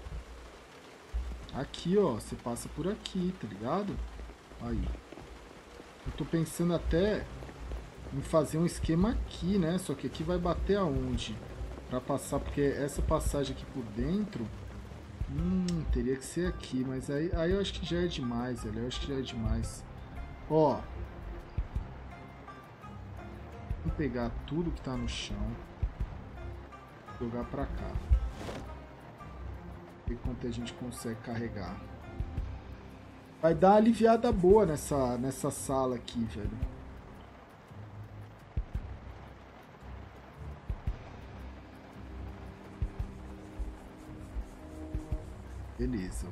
Aqui, ó. Você passa por aqui, tá ligado? Aí. Eu tô pensando até... em fazer um esquema aqui, né? Só que aqui vai bater aonde? Pra passar, porque essa passagem aqui por dentro... teria que ser aqui, mas aí eu acho que já é demais, velho. Eu acho que já é demais. Ó. Vamos pegar tudo que tá no chão. Jogar pra cá. Ver quanto a gente consegue carregar. Vai dar uma aliviada boa nessa sala aqui, velho. Beleza.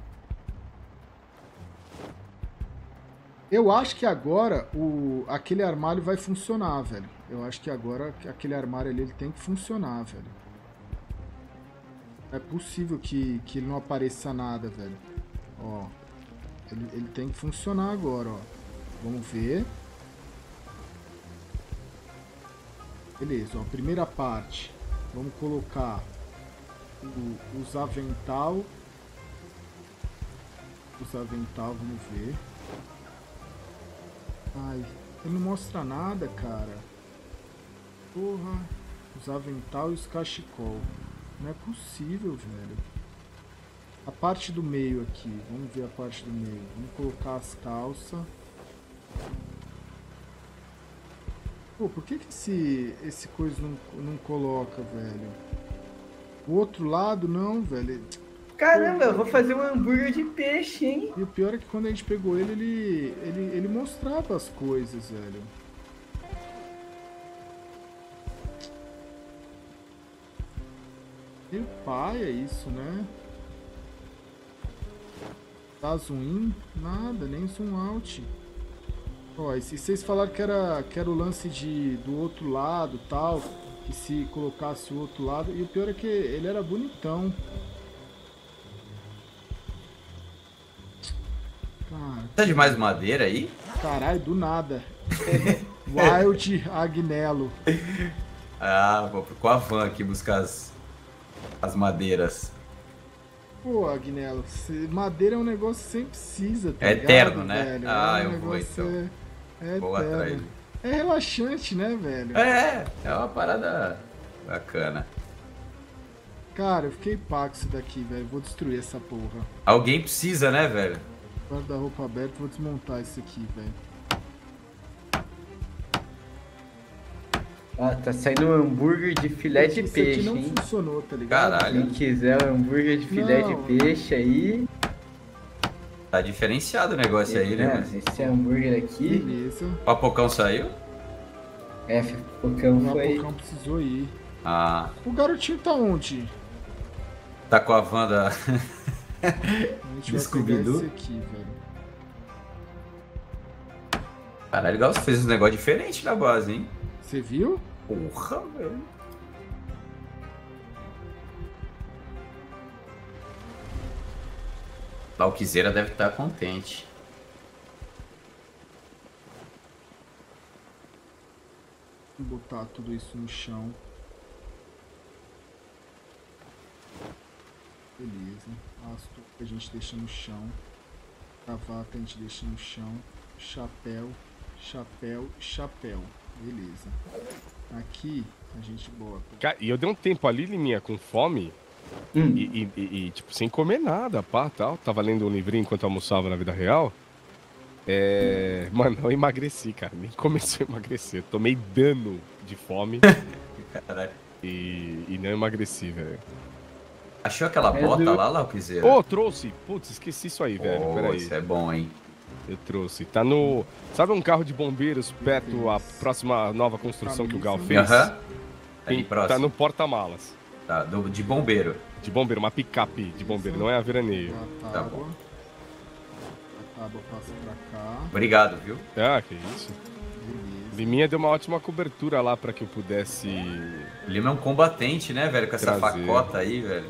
Eu acho que agora aquele armário vai funcionar, velho. Eu acho que agora aquele armário ali ele tem que funcionar, velho. É possível que ele não apareça nada, velho. Ó. Ele tem que funcionar agora, ó. Vamos ver. Beleza, ó. Primeira parte. Vamos colocar os avental. Os avental, vamos ver. Ai, ele não mostra nada, cara. Porra. Os avental e os cachecol. Não é possível, velho. A parte do meio aqui. Vamos ver a parte do meio. Vamos colocar as calças. Pô, por que esse coisa não coloca, velho? O outro lado não, velho. Caramba, eu vou fazer um hambúrguer de peixe, hein? E o pior é que quando a gente pegou ele mostrava as coisas, velho. Meio paia isso, né? Dá zoom in? Nada, nem zoom out. Ó, e vocês falaram que era o lance do outro lado tal, que se colocasse o outro lado, e o pior é que ele era bonitão. Cara, Tá de mais madeira aí? caralho, do nada. Wild Agnello. Ah, vou com a van aqui buscar as madeiras. Pô, Agnello, madeira é um negócio que sempre precisa, tá É ligado, eterno, né? velho? Ah, É um eu vou negócio, então. É Vou atrás. eterno. É relaxante, né, velho? É uma parada bacana. Cara, eu fiquei pá com isso daqui, velho. Vou destruir essa porra. Alguém precisa, né, velho? Guarda-roupa aberto, vou desmontar isso aqui, velho. Ó, tá saindo um hambúrguer de filé de Isso peixe, aqui não hein? funcionou, tá ligado? Caralho. Quem quiser um hambúrguer de filé Não. de peixe aí. Tá diferenciado o negócio aí, né? Mas... Esse hambúrguer aqui. Beleza. O Papocão saiu? É, Pocão O foi. Apocão precisou ir. Ah, O garotinho tá onde? tá com a van da... A gente vai pegar Scooby-Doo? esse aqui, velho. Caralho, legal, você fez um negócio diferente na base, hein? Você viu? Porra, velho. Lauquizeira deve estar contente. Vou botar tudo isso no chão. Beleza. As toucas a gente deixa no chão. Gravata a gente deixa no chão. Chapéu, chapéu, chapéu. Beleza. Aqui a gente bota. Cara, e eu dei um tempo ali, Liminha, com fome. E, tipo, sem comer nada, pá, tal. Tava lendo um livrinho enquanto eu almoçava na vida real. Mano, eu emagreci, cara. Nem comecei a emagrecer. Tomei dano de fome Caralho. e não emagreci, velho. Achou aquela bota lá, Lauquizeira? Pô, trouxe. Putz, esqueci isso aí, velho. Pô, Peraí. isso é bom, hein? Eu trouxe. Tá no... Sabe um carro de bombeiros perto a próxima nova construção que o Gal fez? Aham. Ali Tá próximo. no porta-malas. Tá, de bombeiro. De bombeiro, uma picape de bombeiro, não é a veraneio. A Tá tábua. bom. A tábua passa pra cá. Obrigado, viu? Ah, que isso. Beleza. Liminha deu uma ótima cobertura lá pra que eu pudesse... O Lima é um combatente, né, velho? Com essa Trazer. facota aí, velho.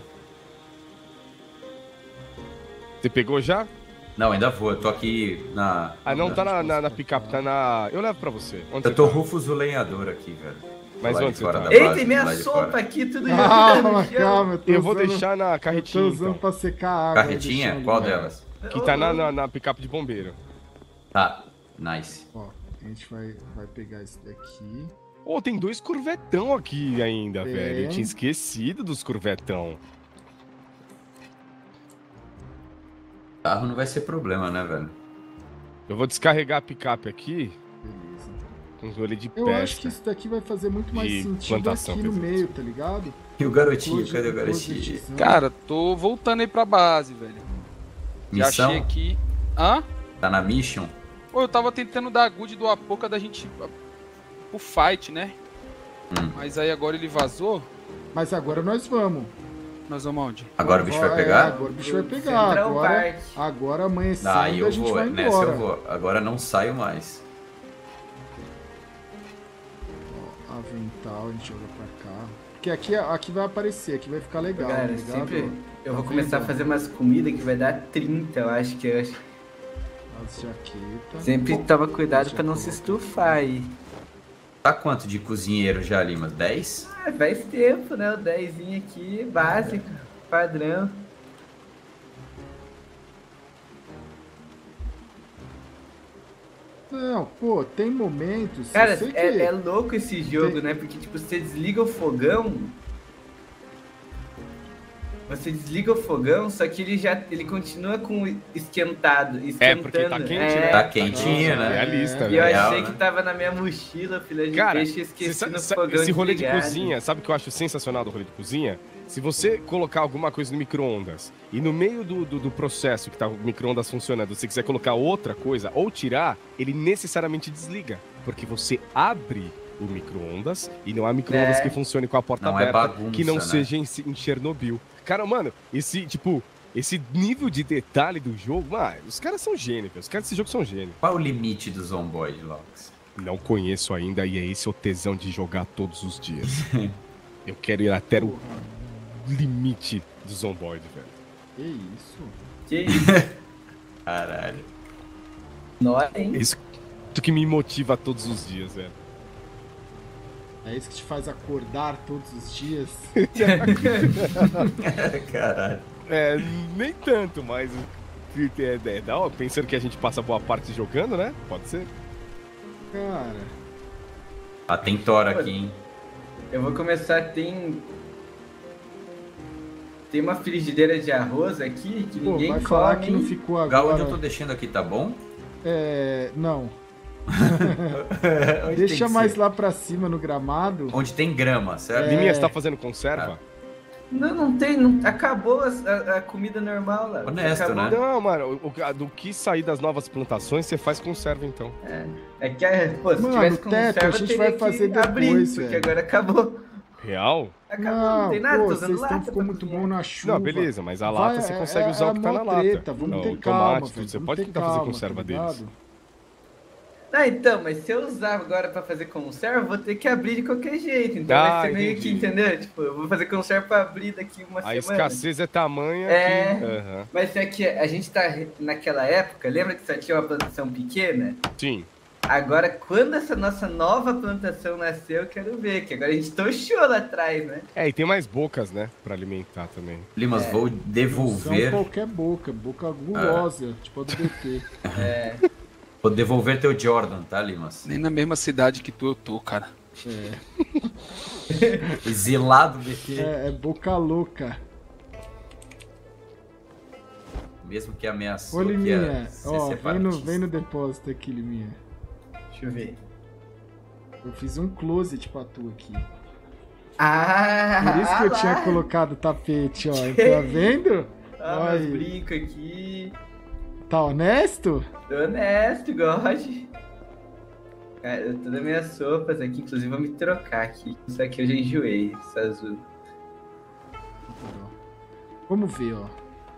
Você pegou já? Não, ainda vou. Eu tô aqui na... Ah, não, tá na picape, tá na... Eu levo pra você. Onde Eu você tô tá? Rufus o lenhador aqui, velho. Mas Lá de onde você fora tá? da Eita, base, e minha lá de sopa fora. aqui, tudo Calma, jogando. calma. Eu, tô Eu vou usando- deixar na Eu tô carretinha, usando então. pra secar a água. Carretinha? deixando Qual ali. delas? Que tá na picape de bombeiro. Tá, nice. Ó, a gente vai pegar esse daqui. Ô, tem 2 curvetão aqui ainda, Tem. velho. Eu tinha esquecido dos curvetão. Carro não vai ser problema, né, velho? Eu vou descarregar a picape aqui Beleza. com os olhos de Eu pesca. acho que isso daqui vai fazer muito mais De sentido plantação, aqui no quer dizer. meio, tá ligado? E o garotinho? Close- Cadê o close garotinho? design. Cara, tô voltando aí pra base, velho. Já Missão? achei aqui. Hã? Tá na mission? Pô, eu tava tentando dar a good do Apoca da gente pro fight, né? Mas aí agora ele vazou. Mas agora nós vamos. Nós vamos aonde? Agora o bicho vai É, pegar? agora o bicho vai pegar. Central Agora, Park. agora amanhecendo Aí eu a gente vou, vai nessa embora. eu vou. Agora não saio mais. Ó, avental, a gente joga pra cá. Porque aqui vai aparecer, aqui vai ficar legal, tá Cara, ligado? sempre. Eu vou Tá começar a vendo? fazer umas comidas que vai dar 30, eu acho que. As jaquetas. Sempre toma cuidado pra não se estufar aí. Tá quanto de cozinheiro já, Lima? 10? Ah, faz tempo, né? O 10 aqui, básico, padrão. Não, pô, tem momentos... Cara, eu sei que é louco esse jogo, Tem- né? Porque, tipo, você desliga o fogão... Você desliga o fogão, só que ele continua com esquentando. porque tá quente, é, né? Tá quentinho, né? Realista, E eu né? Real, achei né? que tava na minha mochila, filha de Cara, peixe, eu esqueci no esse fogão rolê de desligado. cozinha, sabe o que eu acho sensacional do rolê de cozinha? Se você colocar alguma coisa no micro-ondas e no meio do processo que tá o micro-ondas funcionando, você quiser colocar outra coisa ou tirar, ele necessariamente desliga. Porque você abre o micro-ondas e não há micro-ondas que funcione com a porta Não é aberta, bagunça, que não né? seja em Chernobyl. Cara, mano, esse nível de detalhe do jogo, mano, os caras são gênios, velho. Os caras desse jogo são gênios. Qual é o limite do Zomboid, Lox? Não conheço ainda e é esse o tesão de jogar todos os dias. Eu quero ir até o limite do Zomboid, velho. Que isso? Que isso? Caralho. Nóis, hein? É isso que me motiva todos os dias, velho. É isso que te faz acordar todos os dias? Caralho. É, nem tanto, mas da hora, pensando que a gente passa boa parte jogando, né? Pode ser. Cara, Ah, tem Thor aqui, hein? Eu vou começar, tem uma frigideira de arroz aqui que pô, ninguém vai falar come. que não ficou O Gal, onde agora... eu tô deixando aqui, tá bom? Não. Onde Deixa tem que mais ser? lá pra cima no gramado. Onde tem grama, certo? Liminha, você tá fazendo conserva? Não tem, não, acabou a comida normal lá. Honesto, Acabou. né? Não, mano, do que sair das novas plantações, você faz conserva, então. É que, pô, se Mano, tivesse teto, conserva, a gente teria vai que fazer depois, abrir, porque velho. agora acabou. Real? Acabou, não tem nada, pô, tô usando vocês lata ficou pra muito cozinhar. bom na chuva. Não, beleza, mas a lata Vai, você consegue usar o que tá na mó lata. treta, vamos Não, ter o calma, tomate, velho, tudo, você vamos pode ter tentar fazer calma, conserva tá deles. ligado? Ah, então, mas se eu usar agora pra fazer conserva, eu vou ter que abrir de qualquer jeito. Então vai ser meio que, entendi. entendeu? Tipo, eu vou fazer conserva pra abrir daqui uma A semana. escassez é tamanha É. que... Aham. Mas é que a gente tá naquela época, lembra que só tinha uma plantação pequena? Sim. Agora, quando essa nossa nova plantação nasceu, eu quero ver, que agora a gente tochou lá atrás, né? É, e tem mais bocas, né, pra alimentar também. Limas, vou Não devolver. são qualquer boca gulosa, tipo a do BT. Vou devolver teu Jordan, tá, Limas? Nem na mesma cidade que tu eu tô, cara. Exilado BT. É boca louca. Mesmo que ameaçou Ô, que Liminha, ia ser ó, separatista. vem no depósito aqui, Liminha. Deixa eu ver. Eu fiz um closet pra tu aqui. Ah! Por isso que eu lá. tinha colocado o tapete, ó. Tá vendo? Ah, Olha meus aí. brincos aqui. Tá honesto? Tô honesto, God. Cara, eu todas as minhas sopas aqui, inclusive vou me trocar aqui. Isso aqui eu já enjoei, esse azul. Vamos ver, ó.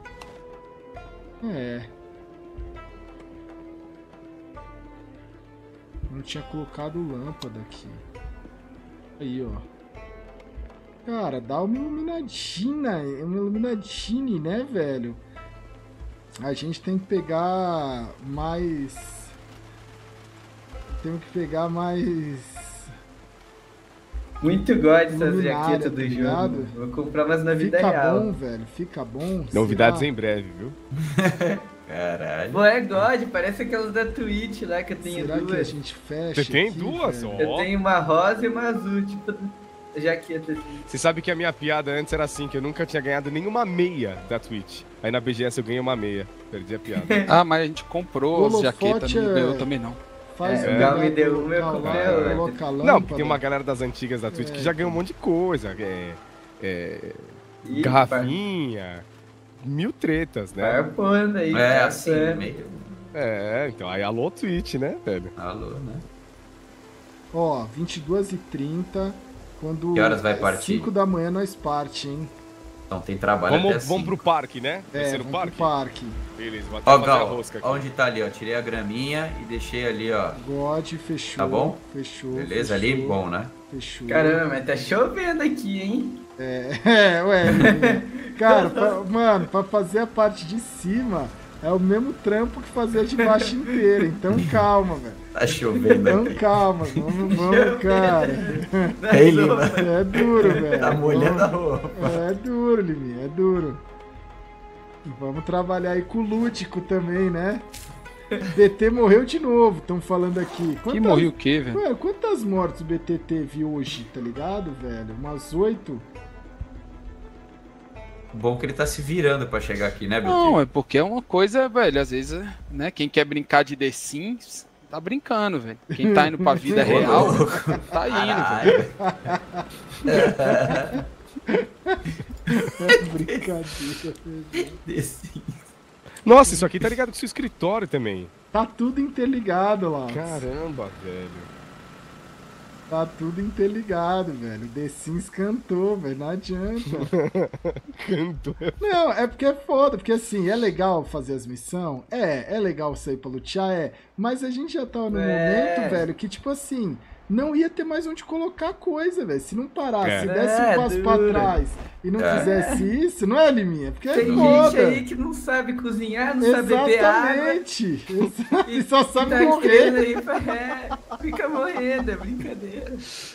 Não tinha colocado lâmpada aqui. Aí, ó. Cara, dá uma iluminadinha, né, velho? A gente tem que pegar mais... Temos que pegar mais... Muito God essas Luminária, jaquetas do tá jogo. ligado? Vou comprar umas na vida Fica real. bom, velho. Fica bom. Novidades será? em breve, viu? Caralho. Pô, é God, parece aquelas da Twitch lá que eu tenho Será que a duas. gente fecha Você tem aqui, duas, velho? ó. Eu tenho uma rosa e uma azul, tipo jaqueta assim. Você sabe que a minha piada antes era assim, que eu nunca tinha ganhado nenhuma meia da Twitch. Aí na BGS eu ganhei uma meia. Perdi a piada. Ah, mas a gente comprou as Holofote jaquetas, não é- ganhou também não. Faz É, um o Gal lugar me deu pro uma, eu local comprei lá, outra. coloca a Não, lâmpada. porque tem uma galera das antigas da Twitch que já ganhou um monte de coisa. Ih, Garrafinha, mil tretas, né? Farpando aí, É, tá assim, certo. meio. Então aí alô Twitch, né, velho? Alô, né? Ó, 22h30, quando... Que horas vai partir? 5 da manhã nós parte, hein? Então tem trabalho até Vamos assim. pro parque, né? Vai ser no vamos parque? pro parque. Beleza, vou até Ó, fazer a Gal, rosca aqui. onde tá ali, ó? Tirei a graminha e deixei ali, ó. God, fechou. Tá bom? Fechou. Beleza? fechou, Ali, bom, né? Fechou. Caramba, mas tá chovendo aqui, hein? Ué. Cara, mano, pra fazer a parte de cima é o mesmo trampo que fazer a de baixo inteira. Então calma, velho. Tá chovendo Então aqui. calma, vamos, cara. Ei, Lima. É duro, velho. Tá molhando a roupa. É duro, Liminha, é duro. Vamos trabalhar aí com o lúdico também, né? BT morreu de novo, estão falando aqui. Que morreu o quê, velho? Mano, quantas mortes o BT teve hoje, tá ligado, velho? Umas 8? Bom que ele tá se virando pra chegar aqui, né, BT? Não, é porque é uma coisa, velho, às vezes, né, quem quer brincar de The Sims, tá brincando, velho. Quem tá indo pra vida real, tá indo, velho. Brincadeira, velho. Nossa, isso aqui tá ligado com o seu escritório também. Tá tudo interligado lá. Caramba, velho. Tá tudo interligado, velho. The Sims cantou, velho. Não adianta. Canto. Não, é porque é foda. Porque assim, é legal fazer as missões. É legal sair pra lutear, Mas a gente já tá no momento, velho, que tipo assim, não ia ter mais onde colocar coisa, velho. Se não parasse, se desse um passo pra trás e não fizesse isso, não é, Liminha? Porque Tem é foda. gente aí que não sabe cozinhar, não sabe beber água. Exatamente. E só sabe tá morrer. querendo aí fica morrendo, é brincadeira.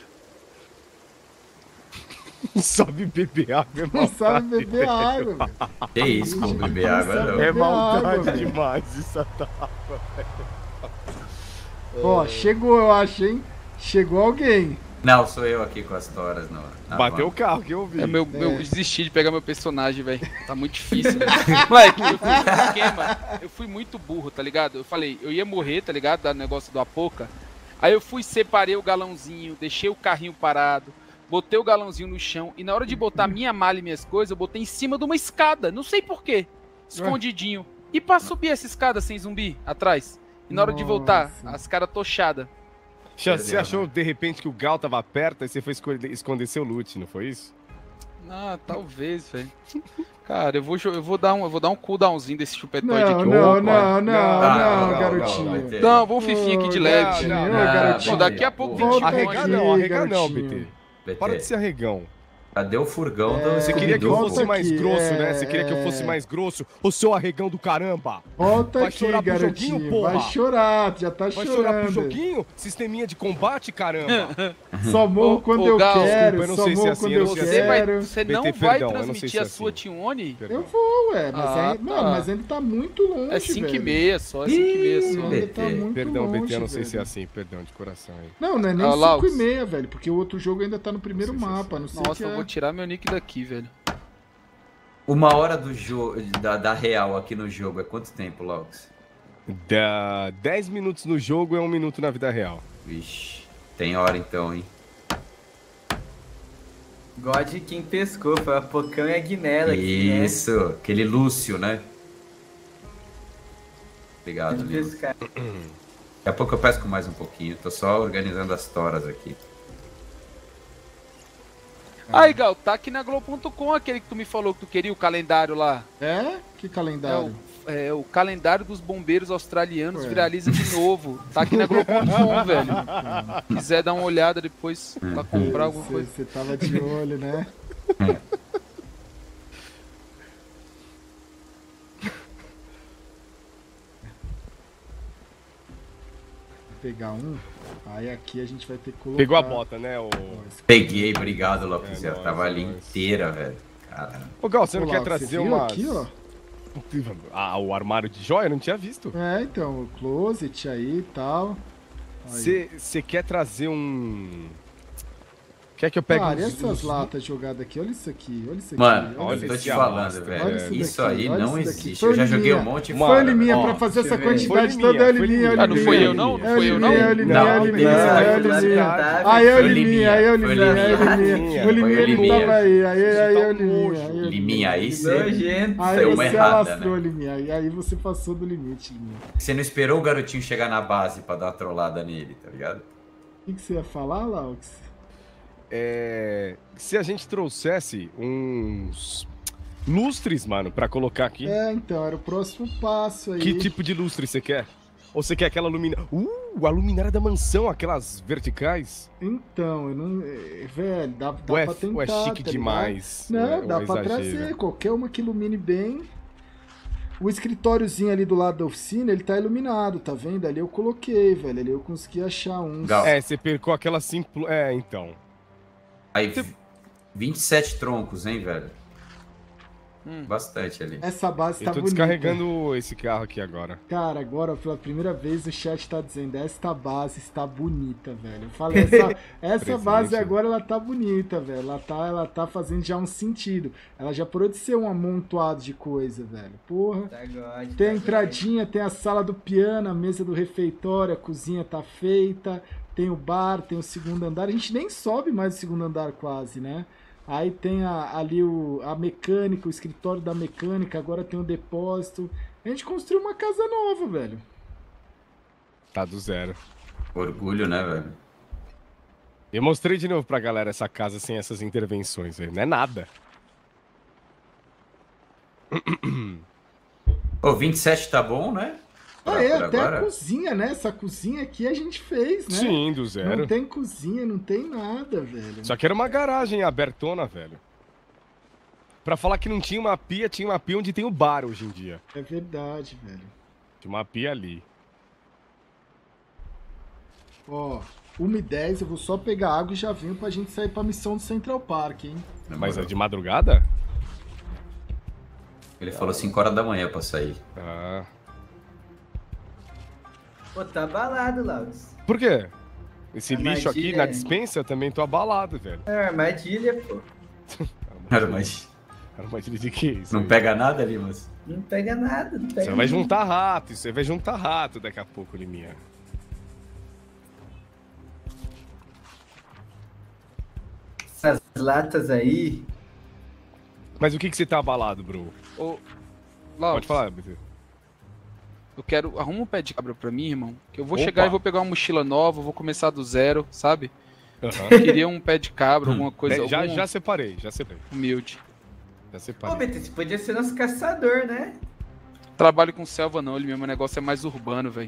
Não sabe beber água, é Não maldade. sabe beber água, velho. Que isso, não beber água, não. É beber maldade água, velho. demais essa tapa. Ó, chegou, eu acho, hein? Chegou alguém. Não, sou eu aqui com as toras, não. Bateu o carro que eu vi. Eu desisti de pegar meu personagem, velho. Tá muito difícil, velho. Moleque, eu fui muito burro, tá ligado? Eu falei, eu ia morrer, tá ligado? Do negócio do Apoca. Aí eu fui, separei o galãozinho, deixei o carrinho parado, botei o galãozinho no chão e na hora de botar minha mala e minhas coisas, eu botei em cima de uma escada. Não sei porquê. Escondidinho. E pra subir essa escada sem zumbi atrás. E na hora de voltar, as caras tochadas. Você achou de repente que o Gal tava perto e você foi esconder seu loot, não foi isso? Ah, talvez, velho. Cara, eu vou dar um cooldownzinho desse chupetoide aqui. Não, não, garotinho. Não, vou um fifinho aqui de leve. garotinho. Daqui a pouco Volta 20 Arregar aqui, não, arregar não, garotinho. BT. Para de ser arregão. Cadê o furgão do Você queria que eu Volta fosse mais aqui, grosso, né? Você queria que eu fosse mais grosso? Ô seu arregão do caramba! Volta Vai aqui, chorar pro garotinho. joguinho, porra? Vai chorar, já tá Vai chorando. chorar pro joguinho? Sisteminha de combate, caramba! Só morro quando eu Gal, quero, desculpa, eu não só sei se é morro assim, quando eu eu não sei se quero. Você BT, não vai perdão, eu não sei transmitir se é a sua assim. Tione? Eu vou, mas, Ah, não, tá. mas ainda tá muito longe, É 5 e velho. meia só, é 5 e meia só. Ainda tá BT. muito Perdão, longe, BT, eu não sei velho. se é assim, perdão, de coração aí. Não é nem Ah, 5 Laux. e meia, velho, porque o outro jogo ainda tá no primeiro Não sei se é mapa, não sei Nossa, que eu é. vou tirar meu nick daqui, velho. 1 hora do jogo, da real aqui no jogo, é quanto tempo, Laux? 10 minutos no jogo é 1 minuto na vida real. Vixe, tem hora então, hein? God quem pescou, foi a Pocão e a Guinela aqui, né? Isso, aquele Lúcio, né? Obrigado, De Lino. pescar. Daqui a pouco eu pesco mais um pouquinho, tô só organizando as toras aqui. Aí, Gal, tá aqui na Globo.com aquele que tu me falou que tu queria, o calendário lá. É? Que calendário? É o calendário dos bombeiros australianos Ué. viraliza de novo. Tá aqui na Globo.com, velho. Quiser dar uma olhada depois pra comprar alguma coisa. Você tava de olho, né? Vou pegar um, aí aqui a gente vai ter que colocar... Pegou a bota, né? O... Peguei, obrigado, Lopes. É Eu nóis, tava é ali nóis. inteira, velho. Caramba. Ô, Gal, você não Olha quer lá, trazer você viu umas... aqui, ó? Ah, o armário de joia? Eu não tinha visto. É, então, o closet aí e tal. Aí. Você quer trazer um... Quer que eu pegue Cara, e uns- essas uns- latas jogadas aqui? Olha isso aqui, olha isso aqui. Mano, olha eu tô esse te falando, amostra, velho. olha isso Isso daqui, aí olha não isso daqui. existe. Eu já Foi joguei um minha. monte Mano, Foi Liminha ó, pra fazer essa deixa eu ver. quantidade Foi toda, é o Liminha, Liminha, foi é o Ah, não foi Liminha. eu não? Não É o foi eu não? Liminha, é o Liminha, Não, é o Liminha, beleza, é o vai Liminha. complementar, Aí é o Foi Liminha, aí é o Liminha, Liminha, aí é o foi Liminha. Liminha, O Liminha foi que Liminha. tava aí, aí é Você o tá Liminha. nojo. aí é o Liminha, aí Que você nojento. Aí deu uma você errada, alastrou, né? Liminha, e aí você passou do limite, Liminha. Você não esperou o garotinho chegar na base pra dar uma trollada nele, tá ligado? O que você ia falar, Laux? Se a gente trouxesse uns lustres, mano, pra colocar aqui. É, então, era o próximo passo aí. Que tipo de lustre você quer? Ou você quer aquela luminária? A luminária da mansão, aquelas verticais? Então, eu não... Velho, dá pra tentar, ou é chique tá ligado? demais? Não, Ou dá é pra exagero? trazer, qualquer uma que ilumine bem. O escritóriozinho ali do lado da oficina, ele tá iluminado, tá vendo? Ali eu coloquei, velho, ali eu consegui achar uns. Gal. Você percou aquela simples... então. Aí, 27 troncos, hein, velho? Bastante ali. Essa base Eu tá tô bonita. descarregando esse carro aqui agora. Cara, agora pela primeira vez o chat tá dizendo: esta base está bonita, velho. Eu falei, essa Presente. base agora ela tá bonita, velho. Ela tá fazendo já um sentido. Ela já parou de ser um amontoado de coisa, velho. Porra. Tá God, Tem a tá entradinha, tem a sala do piano, a mesa do refeitório, a cozinha tá feita, tem o bar, tem o segundo andar. A gente nem sobe mais o segundo andar quase, né? Aí tem ali a mecânica, o escritório da mecânica, agora tem o depósito. A gente construiu uma casa nova, velho. Tá do zero. Orgulho, né, velho? Eu mostrei de novo pra galera essa casa sem essas intervenções, velho. Não é nada. Ô, 27 tá bom, né? Ah, é, Por até agora? a cozinha, né? Essa cozinha aqui a gente fez, né? Sim, do zero. Não tem cozinha, não tem nada, velho. Só que era uma garagem abertona, velho. Pra falar que não tinha uma pia onde tem o bar hoje em dia. É verdade, velho. Tinha uma pia ali. Ó, 1h10, eu vou só pegar água e já venho pra gente sair pra missão do Central Park, hein? Mas é de madrugada? Ele falou 5 horas da manhã pra sair. Ah. Pô, tá abalado, Laus. Por quê? Esse lixo aqui Armadilha. na dispensa eu também tô abalado, velho. É armadilha, pô. Cara, mas Armadilha de quê? Isso não aí? pega nada ali, mas... Não pega nada, não pega Você vai juntar rato, você vai juntar rato daqui a pouco, Liminha. Essas latas aí. Mas o que você tá abalado, bro? Ô, Laus, Pode falar, BT. eu quero... Arruma um pé de cabra pra mim, irmão. Que eu vou Opa. chegar e vou pegar uma mochila nova, vou começar do zero, sabe? Aham. Queria um pé de cabra, alguma coisa Já separei. humilde. Já Ô, separei. BT, você podia ser nosso caçador, né? Trabalho com selva não, ele mesmo, o negócio é mais urbano, velho.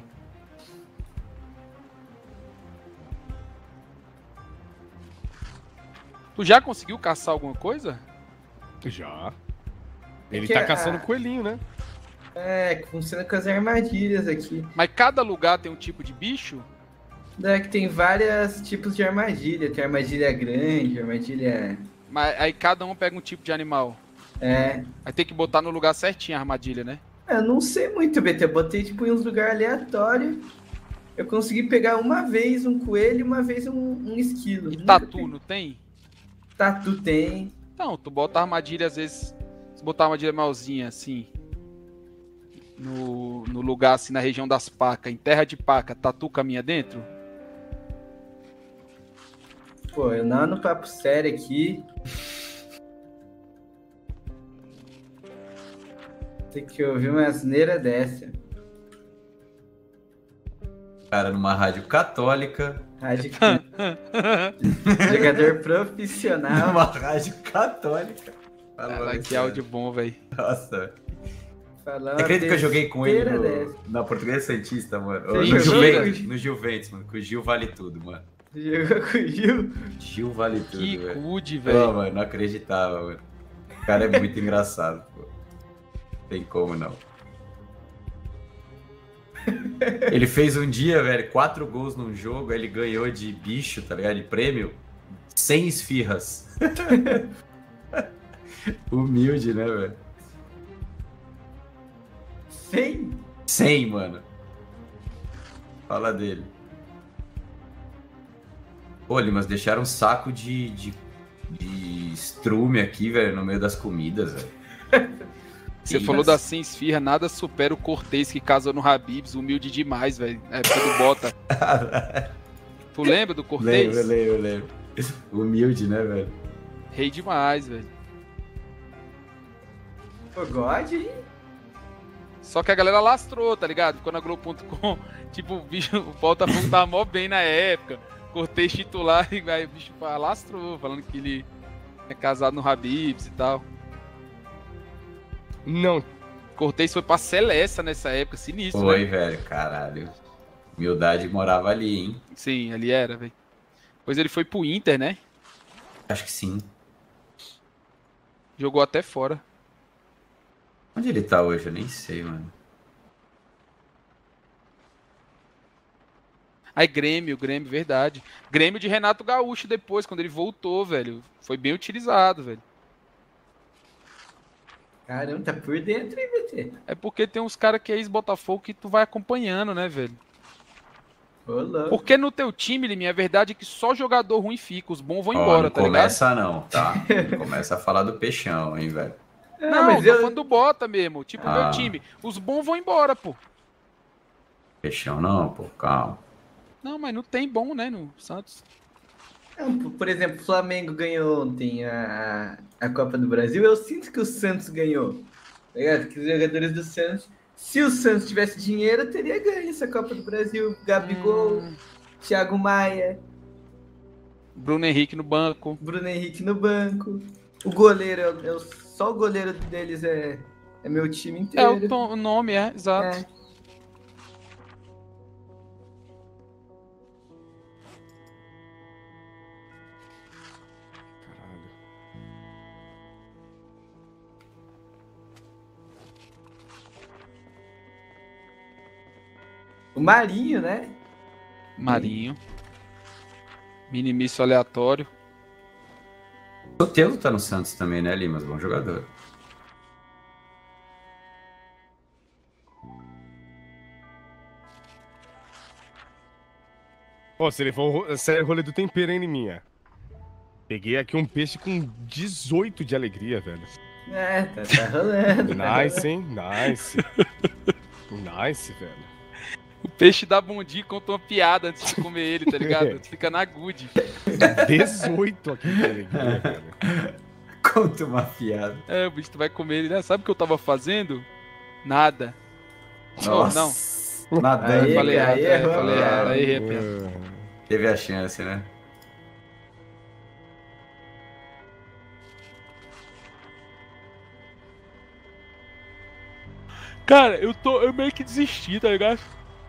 Tu já conseguiu caçar alguma coisa? Já. Ele que tá a- caçando coelhinho, né? É, que funciona com as armadilhas aqui. Mas cada lugar tem um tipo de bicho? É que tem vários tipos de armadilha. Tem armadilha grande, armadilha. Mas aí cada um pega um tipo de animal. É. Aí tem que botar no lugar certinho a armadilha, né? Eu não sei muito, BT. Eu botei tipo em uns lugares aleatórios. Eu consegui pegar uma vez um coelho e uma vez um esquilo. E Nunca tatu, não tem? Tatu tem. Não, tu bota a armadilha, às vezes, se botar a armadilha malzinha, assim, no lugar, assim, na região das pacas, em terra de paca, tatu caminha dentro? Pô, eu não no papo sério aqui. Tem que ouvir uma asneira dessa. Cara, numa rádio católica. Rádio... Jogador profissional. Numa rádio católica. Cara, que áudio bom, velho. Nossa. Falar Você acredita que eu joguei com ele besteira dessa. na Portuguesa Santista, mano? Você No jogou? Juventus, no Juventus, mano. Que o Gil vale tudo, mano. Jogou com o Gil. Gil vale tudo, Que velho. cude, Pô, velho. mano, não acreditava, mano. O cara é muito engraçado, pô. Tem como não. Ele fez um dia, velho, 4 gols num jogo, aí ele ganhou de bicho, tá ligado? De prêmio, 100 esfirras. Humilde, né, velho? 100? 100, mano. Fala dele. Pô, Limas, deixaram um saco de estrume aqui, velho, no meio das comidas, velho. Você falou da sem esfirra, nada supera o Cortez que casou no Habibs, humilde demais, velho. Na época do Bota. Tu lembra do Cortez? Lembro. Humilde, né, velho? Rei demais, velho. Pô, God, hein? Só que a galera lastrou, tá ligado? Ficou na Globo.com, tipo, o bicho, o Botafogo tava mó bem na época. Cortez titular, e aí o bicho lastrou, falando que ele é casado no Habibs e tal. Não. Cortez foi pra Celeste nessa época, sinistro, Foi, né? velho, caralho. Humildade morava ali, hein? Sim, ali era, velho. Depois ele foi pro Inter, né? Acho que sim. Jogou até fora. Onde ele tá hoje? Eu nem sei, mano. Aí Grêmio, verdade. Grêmio de Renato Gaúcho depois, quando ele voltou, velho. Foi bem utilizado, velho. Caramba, tá por dentro, hein, BT? É porque tem uns caras que é ex-Botafogo que tu vai acompanhando, né, velho? Ô, louco. Porque no teu time, Liminha, a verdade é que só jogador ruim fica, os bons vão Ó, embora, não tá ligado? começa não, tá? Não começa a falar do peixão, hein, velho. Não, mas tô falando do Bota mesmo. Tipo, o meu Ah. time. Os bons vão embora, pô. Peixão não, pô, calma. Não, mas não tem bom, né, no Santos. Não, por exemplo, o Flamengo ganhou ontem a Copa do Brasil. Eu sinto que o Santos ganhou. Tá ligado? Que os jogadores do Santos, se o Santos tivesse dinheiro, teria ganho essa Copa do Brasil. Gabigol, Thiago Maia, Bruno Henrique no banco. Bruno Henrique no banco. O goleiro, só o goleiro deles é meu time É, inteiro. o nome, exato. É. O Marinho, né? Marinho. Minimício aleatório. O Soteldo tá no Santos também, né, Limas? Bom jogador. Pô, você levou sério o rolê do tempero, hein, minha? Peguei aqui um peixe com 18 de alegria, velho. É, tá rolando. Nice, hein? Nice. Nice, velho. O peixe dá bom dia e conta uma piada antes de comer ele, tá ligado? Tu fica na good. 18 aqui de alegria, velho. Conta uma piada. É, o bicho, tu vai comer ele, né? Sabe o que eu tava fazendo? Nada. Não. Nada. Aí, Falei errado, aí, falei errado. Aí, repente. Teve a chance, né? Cara, eu meio que desisti, tá ligado?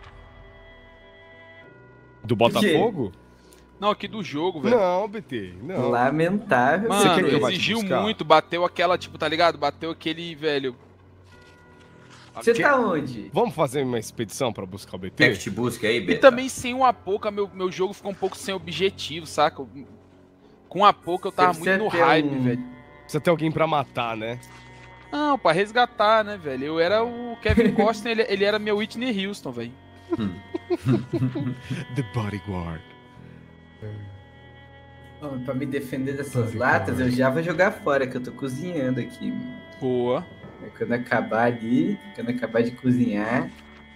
Do Botafogo? Não, aqui do jogo, velho. Não, BT, não. Lamentável. Mano, quer que eu vá te exigiu buscar? muito, bateu aquela, tipo, tá ligado? Bateu aquele, velho. Você tá onde? Vamos fazer uma expedição pra buscar o Quer BT? que te busque aí, E Beta? também sem o Apoca, meu jogo ficou um pouco sem objetivo, saca? Com a Apoca eu tava Você muito no precisa ter hype, um- velho. Precisa ter alguém pra matar, né? Não, pra resgatar, né, velho? Eu era o Kevin Costner, ele era meu Whitney Houston, velho. The Bodyguard. Bom, pra me defender dessas latas, eu já vou jogar fora, que eu tô cozinhando aqui. Boa. Quando acabar de cozinhar.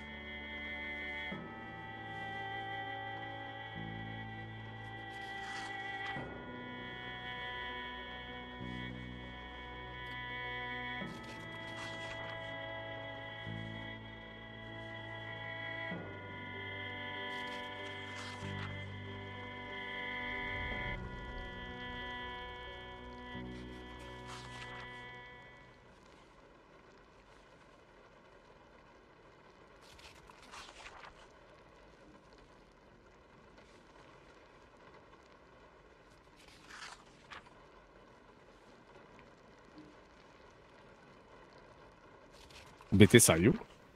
O BT saiu?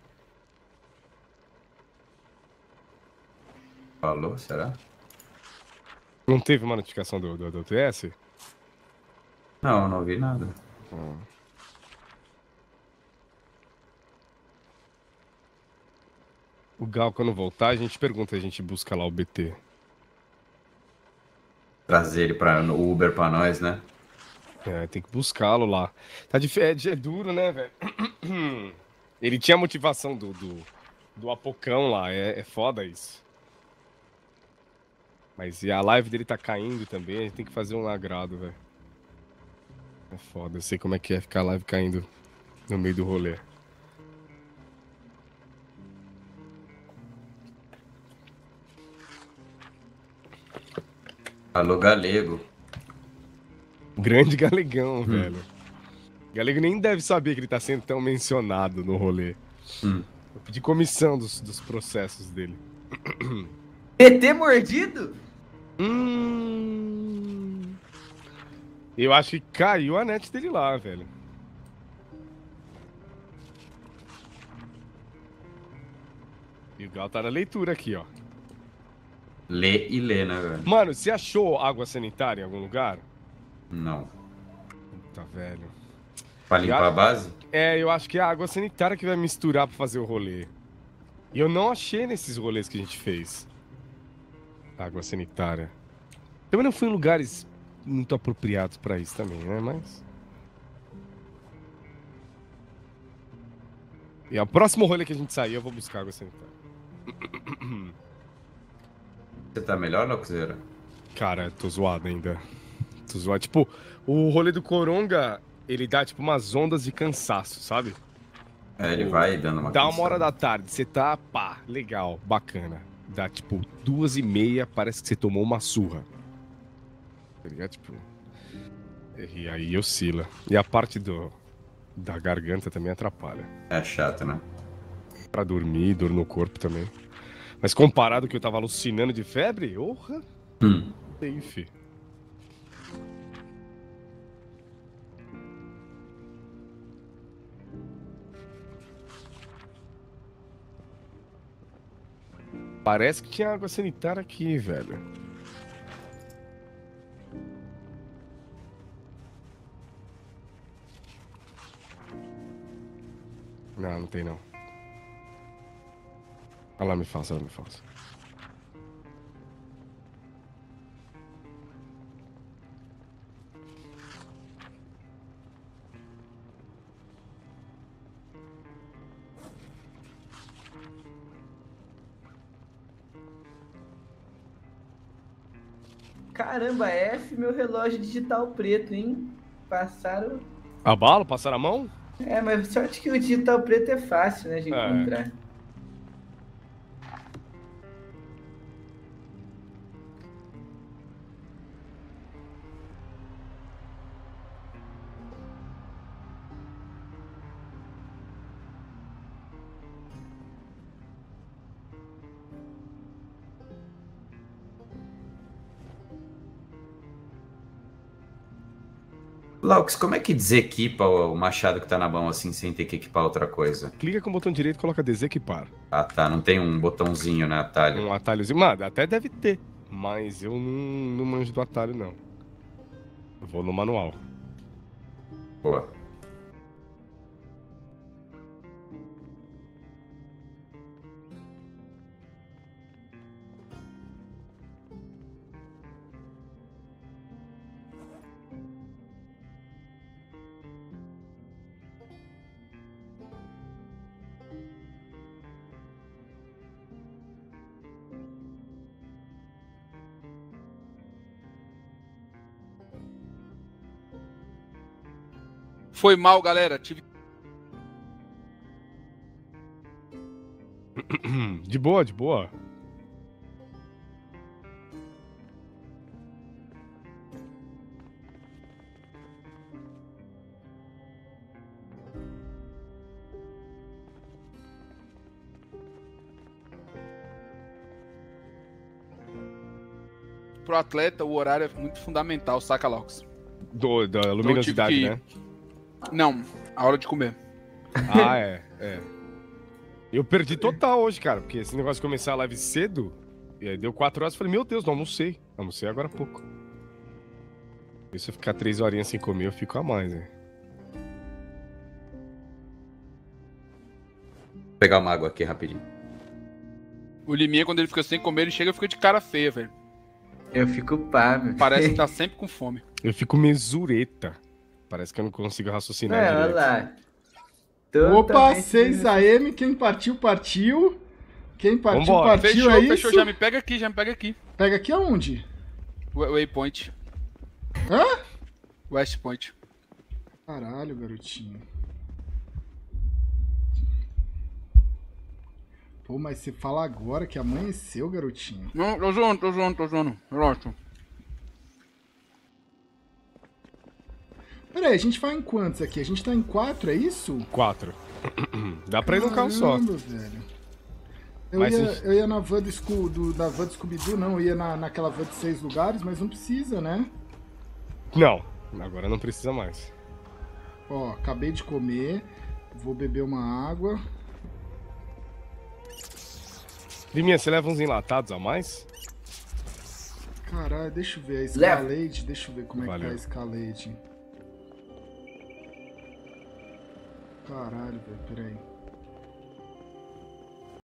Falou, será? Não teve uma notificação do TS? Não, não vi nada. O Gal, quando voltar, a gente pergunta, a gente busca lá o BT. Trazer ele no Uber pra nós, né? É, tem que buscá-lo lá. Tá difícil, é duro, né, velho? Ele tinha a motivação do Apocão lá, é foda isso. Mas e a live dele tá caindo também, a gente tem que fazer um agrado, velho. É foda, eu sei como é que é ficar a live caindo no meio do rolê. Alô, Galego. Grande Galegão, velho. Galego nem deve saber que ele tá sendo tão mencionado no rolê. Eu pedi comissão dos processos dele. ET mordido? Eu acho que caiu a net dele lá, velho. E o Gal tá na leitura aqui, ó. Lê e lê, né, velho? Mano, você achou água sanitária em algum lugar? Não. Puta, velho. Pra limpar a base? É, eu acho que é a água sanitária que vai misturar pra fazer o rolê. E eu não achei nesses rolês que a gente fez. Água sanitária. Também não fui em lugares muito apropriados pra isso também, né? Mas... E o próximo rolê que a gente sair, eu vou buscar água sanitária. Você tá melhor, Noxeira? Cara, tô zoado ainda. Tô zoado. Tipo, o rolê do Coronga, ele dá tipo umas ondas de cansaço, sabe? É, ele vai dando uma Dá cansada. 1h da tarde, você tá, pá, legal, bacana. Dá tipo 2h30, parece que você tomou uma surra. Tá ligado? Tipo... E aí oscila. E a parte da garganta também atrapalha. É chato, né? Pra dormir, dor no corpo também. Mas comparado ao que eu tava alucinando de febre, orra. Enfim. Parece que tinha água sanitária aqui, velho. Não, não tem não. Olha lá, me faça, ela me faça. Caramba, F, meu relógio digital preto, hein? Passaram. Abalo? Passaram a mão? É, mas sorte que o digital preto é fácil, né, de É. encontrar. Laux, como é que desequipa o machado que tá na mão assim, sem ter que equipar outra coisa? Clica com o botão direito e coloca desequipar. Ah, tá. Não tem um botãozinho, né, atalho? Um atalhozinho. Mano, até deve ter. Mas eu não manjo do atalho, não. Eu vou no manual. Boa. Foi mal, galera. Tive... De boa, de boa. Pro atleta, o horário é muito fundamental, saca, Laux? Da luminosidade, que- né? Não, a hora de comer. Ah, é. Eu perdi total hoje, cara, porque esse negócio de começar a live cedo, e aí deu 4 horas, eu falei, meu Deus, não almocei. Almocei agora há pouco. E se eu ficar 3 horinhas sem comer, eu fico a mais, né? Vou pegar uma água aqui rapidinho. O Liminha, quando ele fica sem comer, ele chega e fica de cara feia, velho. Eu fico pá, meu. Parece que tá sempre com fome. Eu fico mesureta. Parece que eu não consigo raciocinar É, olha direito. lá. Opa, Totalmente 6 AM, quem partiu, partiu. Quem partiu, Vambora. partiu, Fechou, é fechou. isso? Já me pega aqui, já me pega aqui. Pega aqui aonde? Waypoint. Hã? West Point. Caralho, garotinho. Pô, mas você fala agora que amanheceu, garotinho. Não, tô zoando. Relaxa. Pera aí, a gente vai em quantos aqui? A gente tá em 4, é isso? 4. Dá pra ir num carro só. Caramba, velho. Mas Eu ia na van da van do Scooby-Doo, não. Eu ia naquela van de 6 lugares, mas não precisa, né? Não, agora não precisa mais. Ó, acabei de comer. Vou beber uma água. Liminha, você leva uns enlatados a mais? Caralho, deixa eu ver a Leva. Escalade. Deixa eu ver como é que Valeu. tá a Escalade. Caralho, velho, peraí.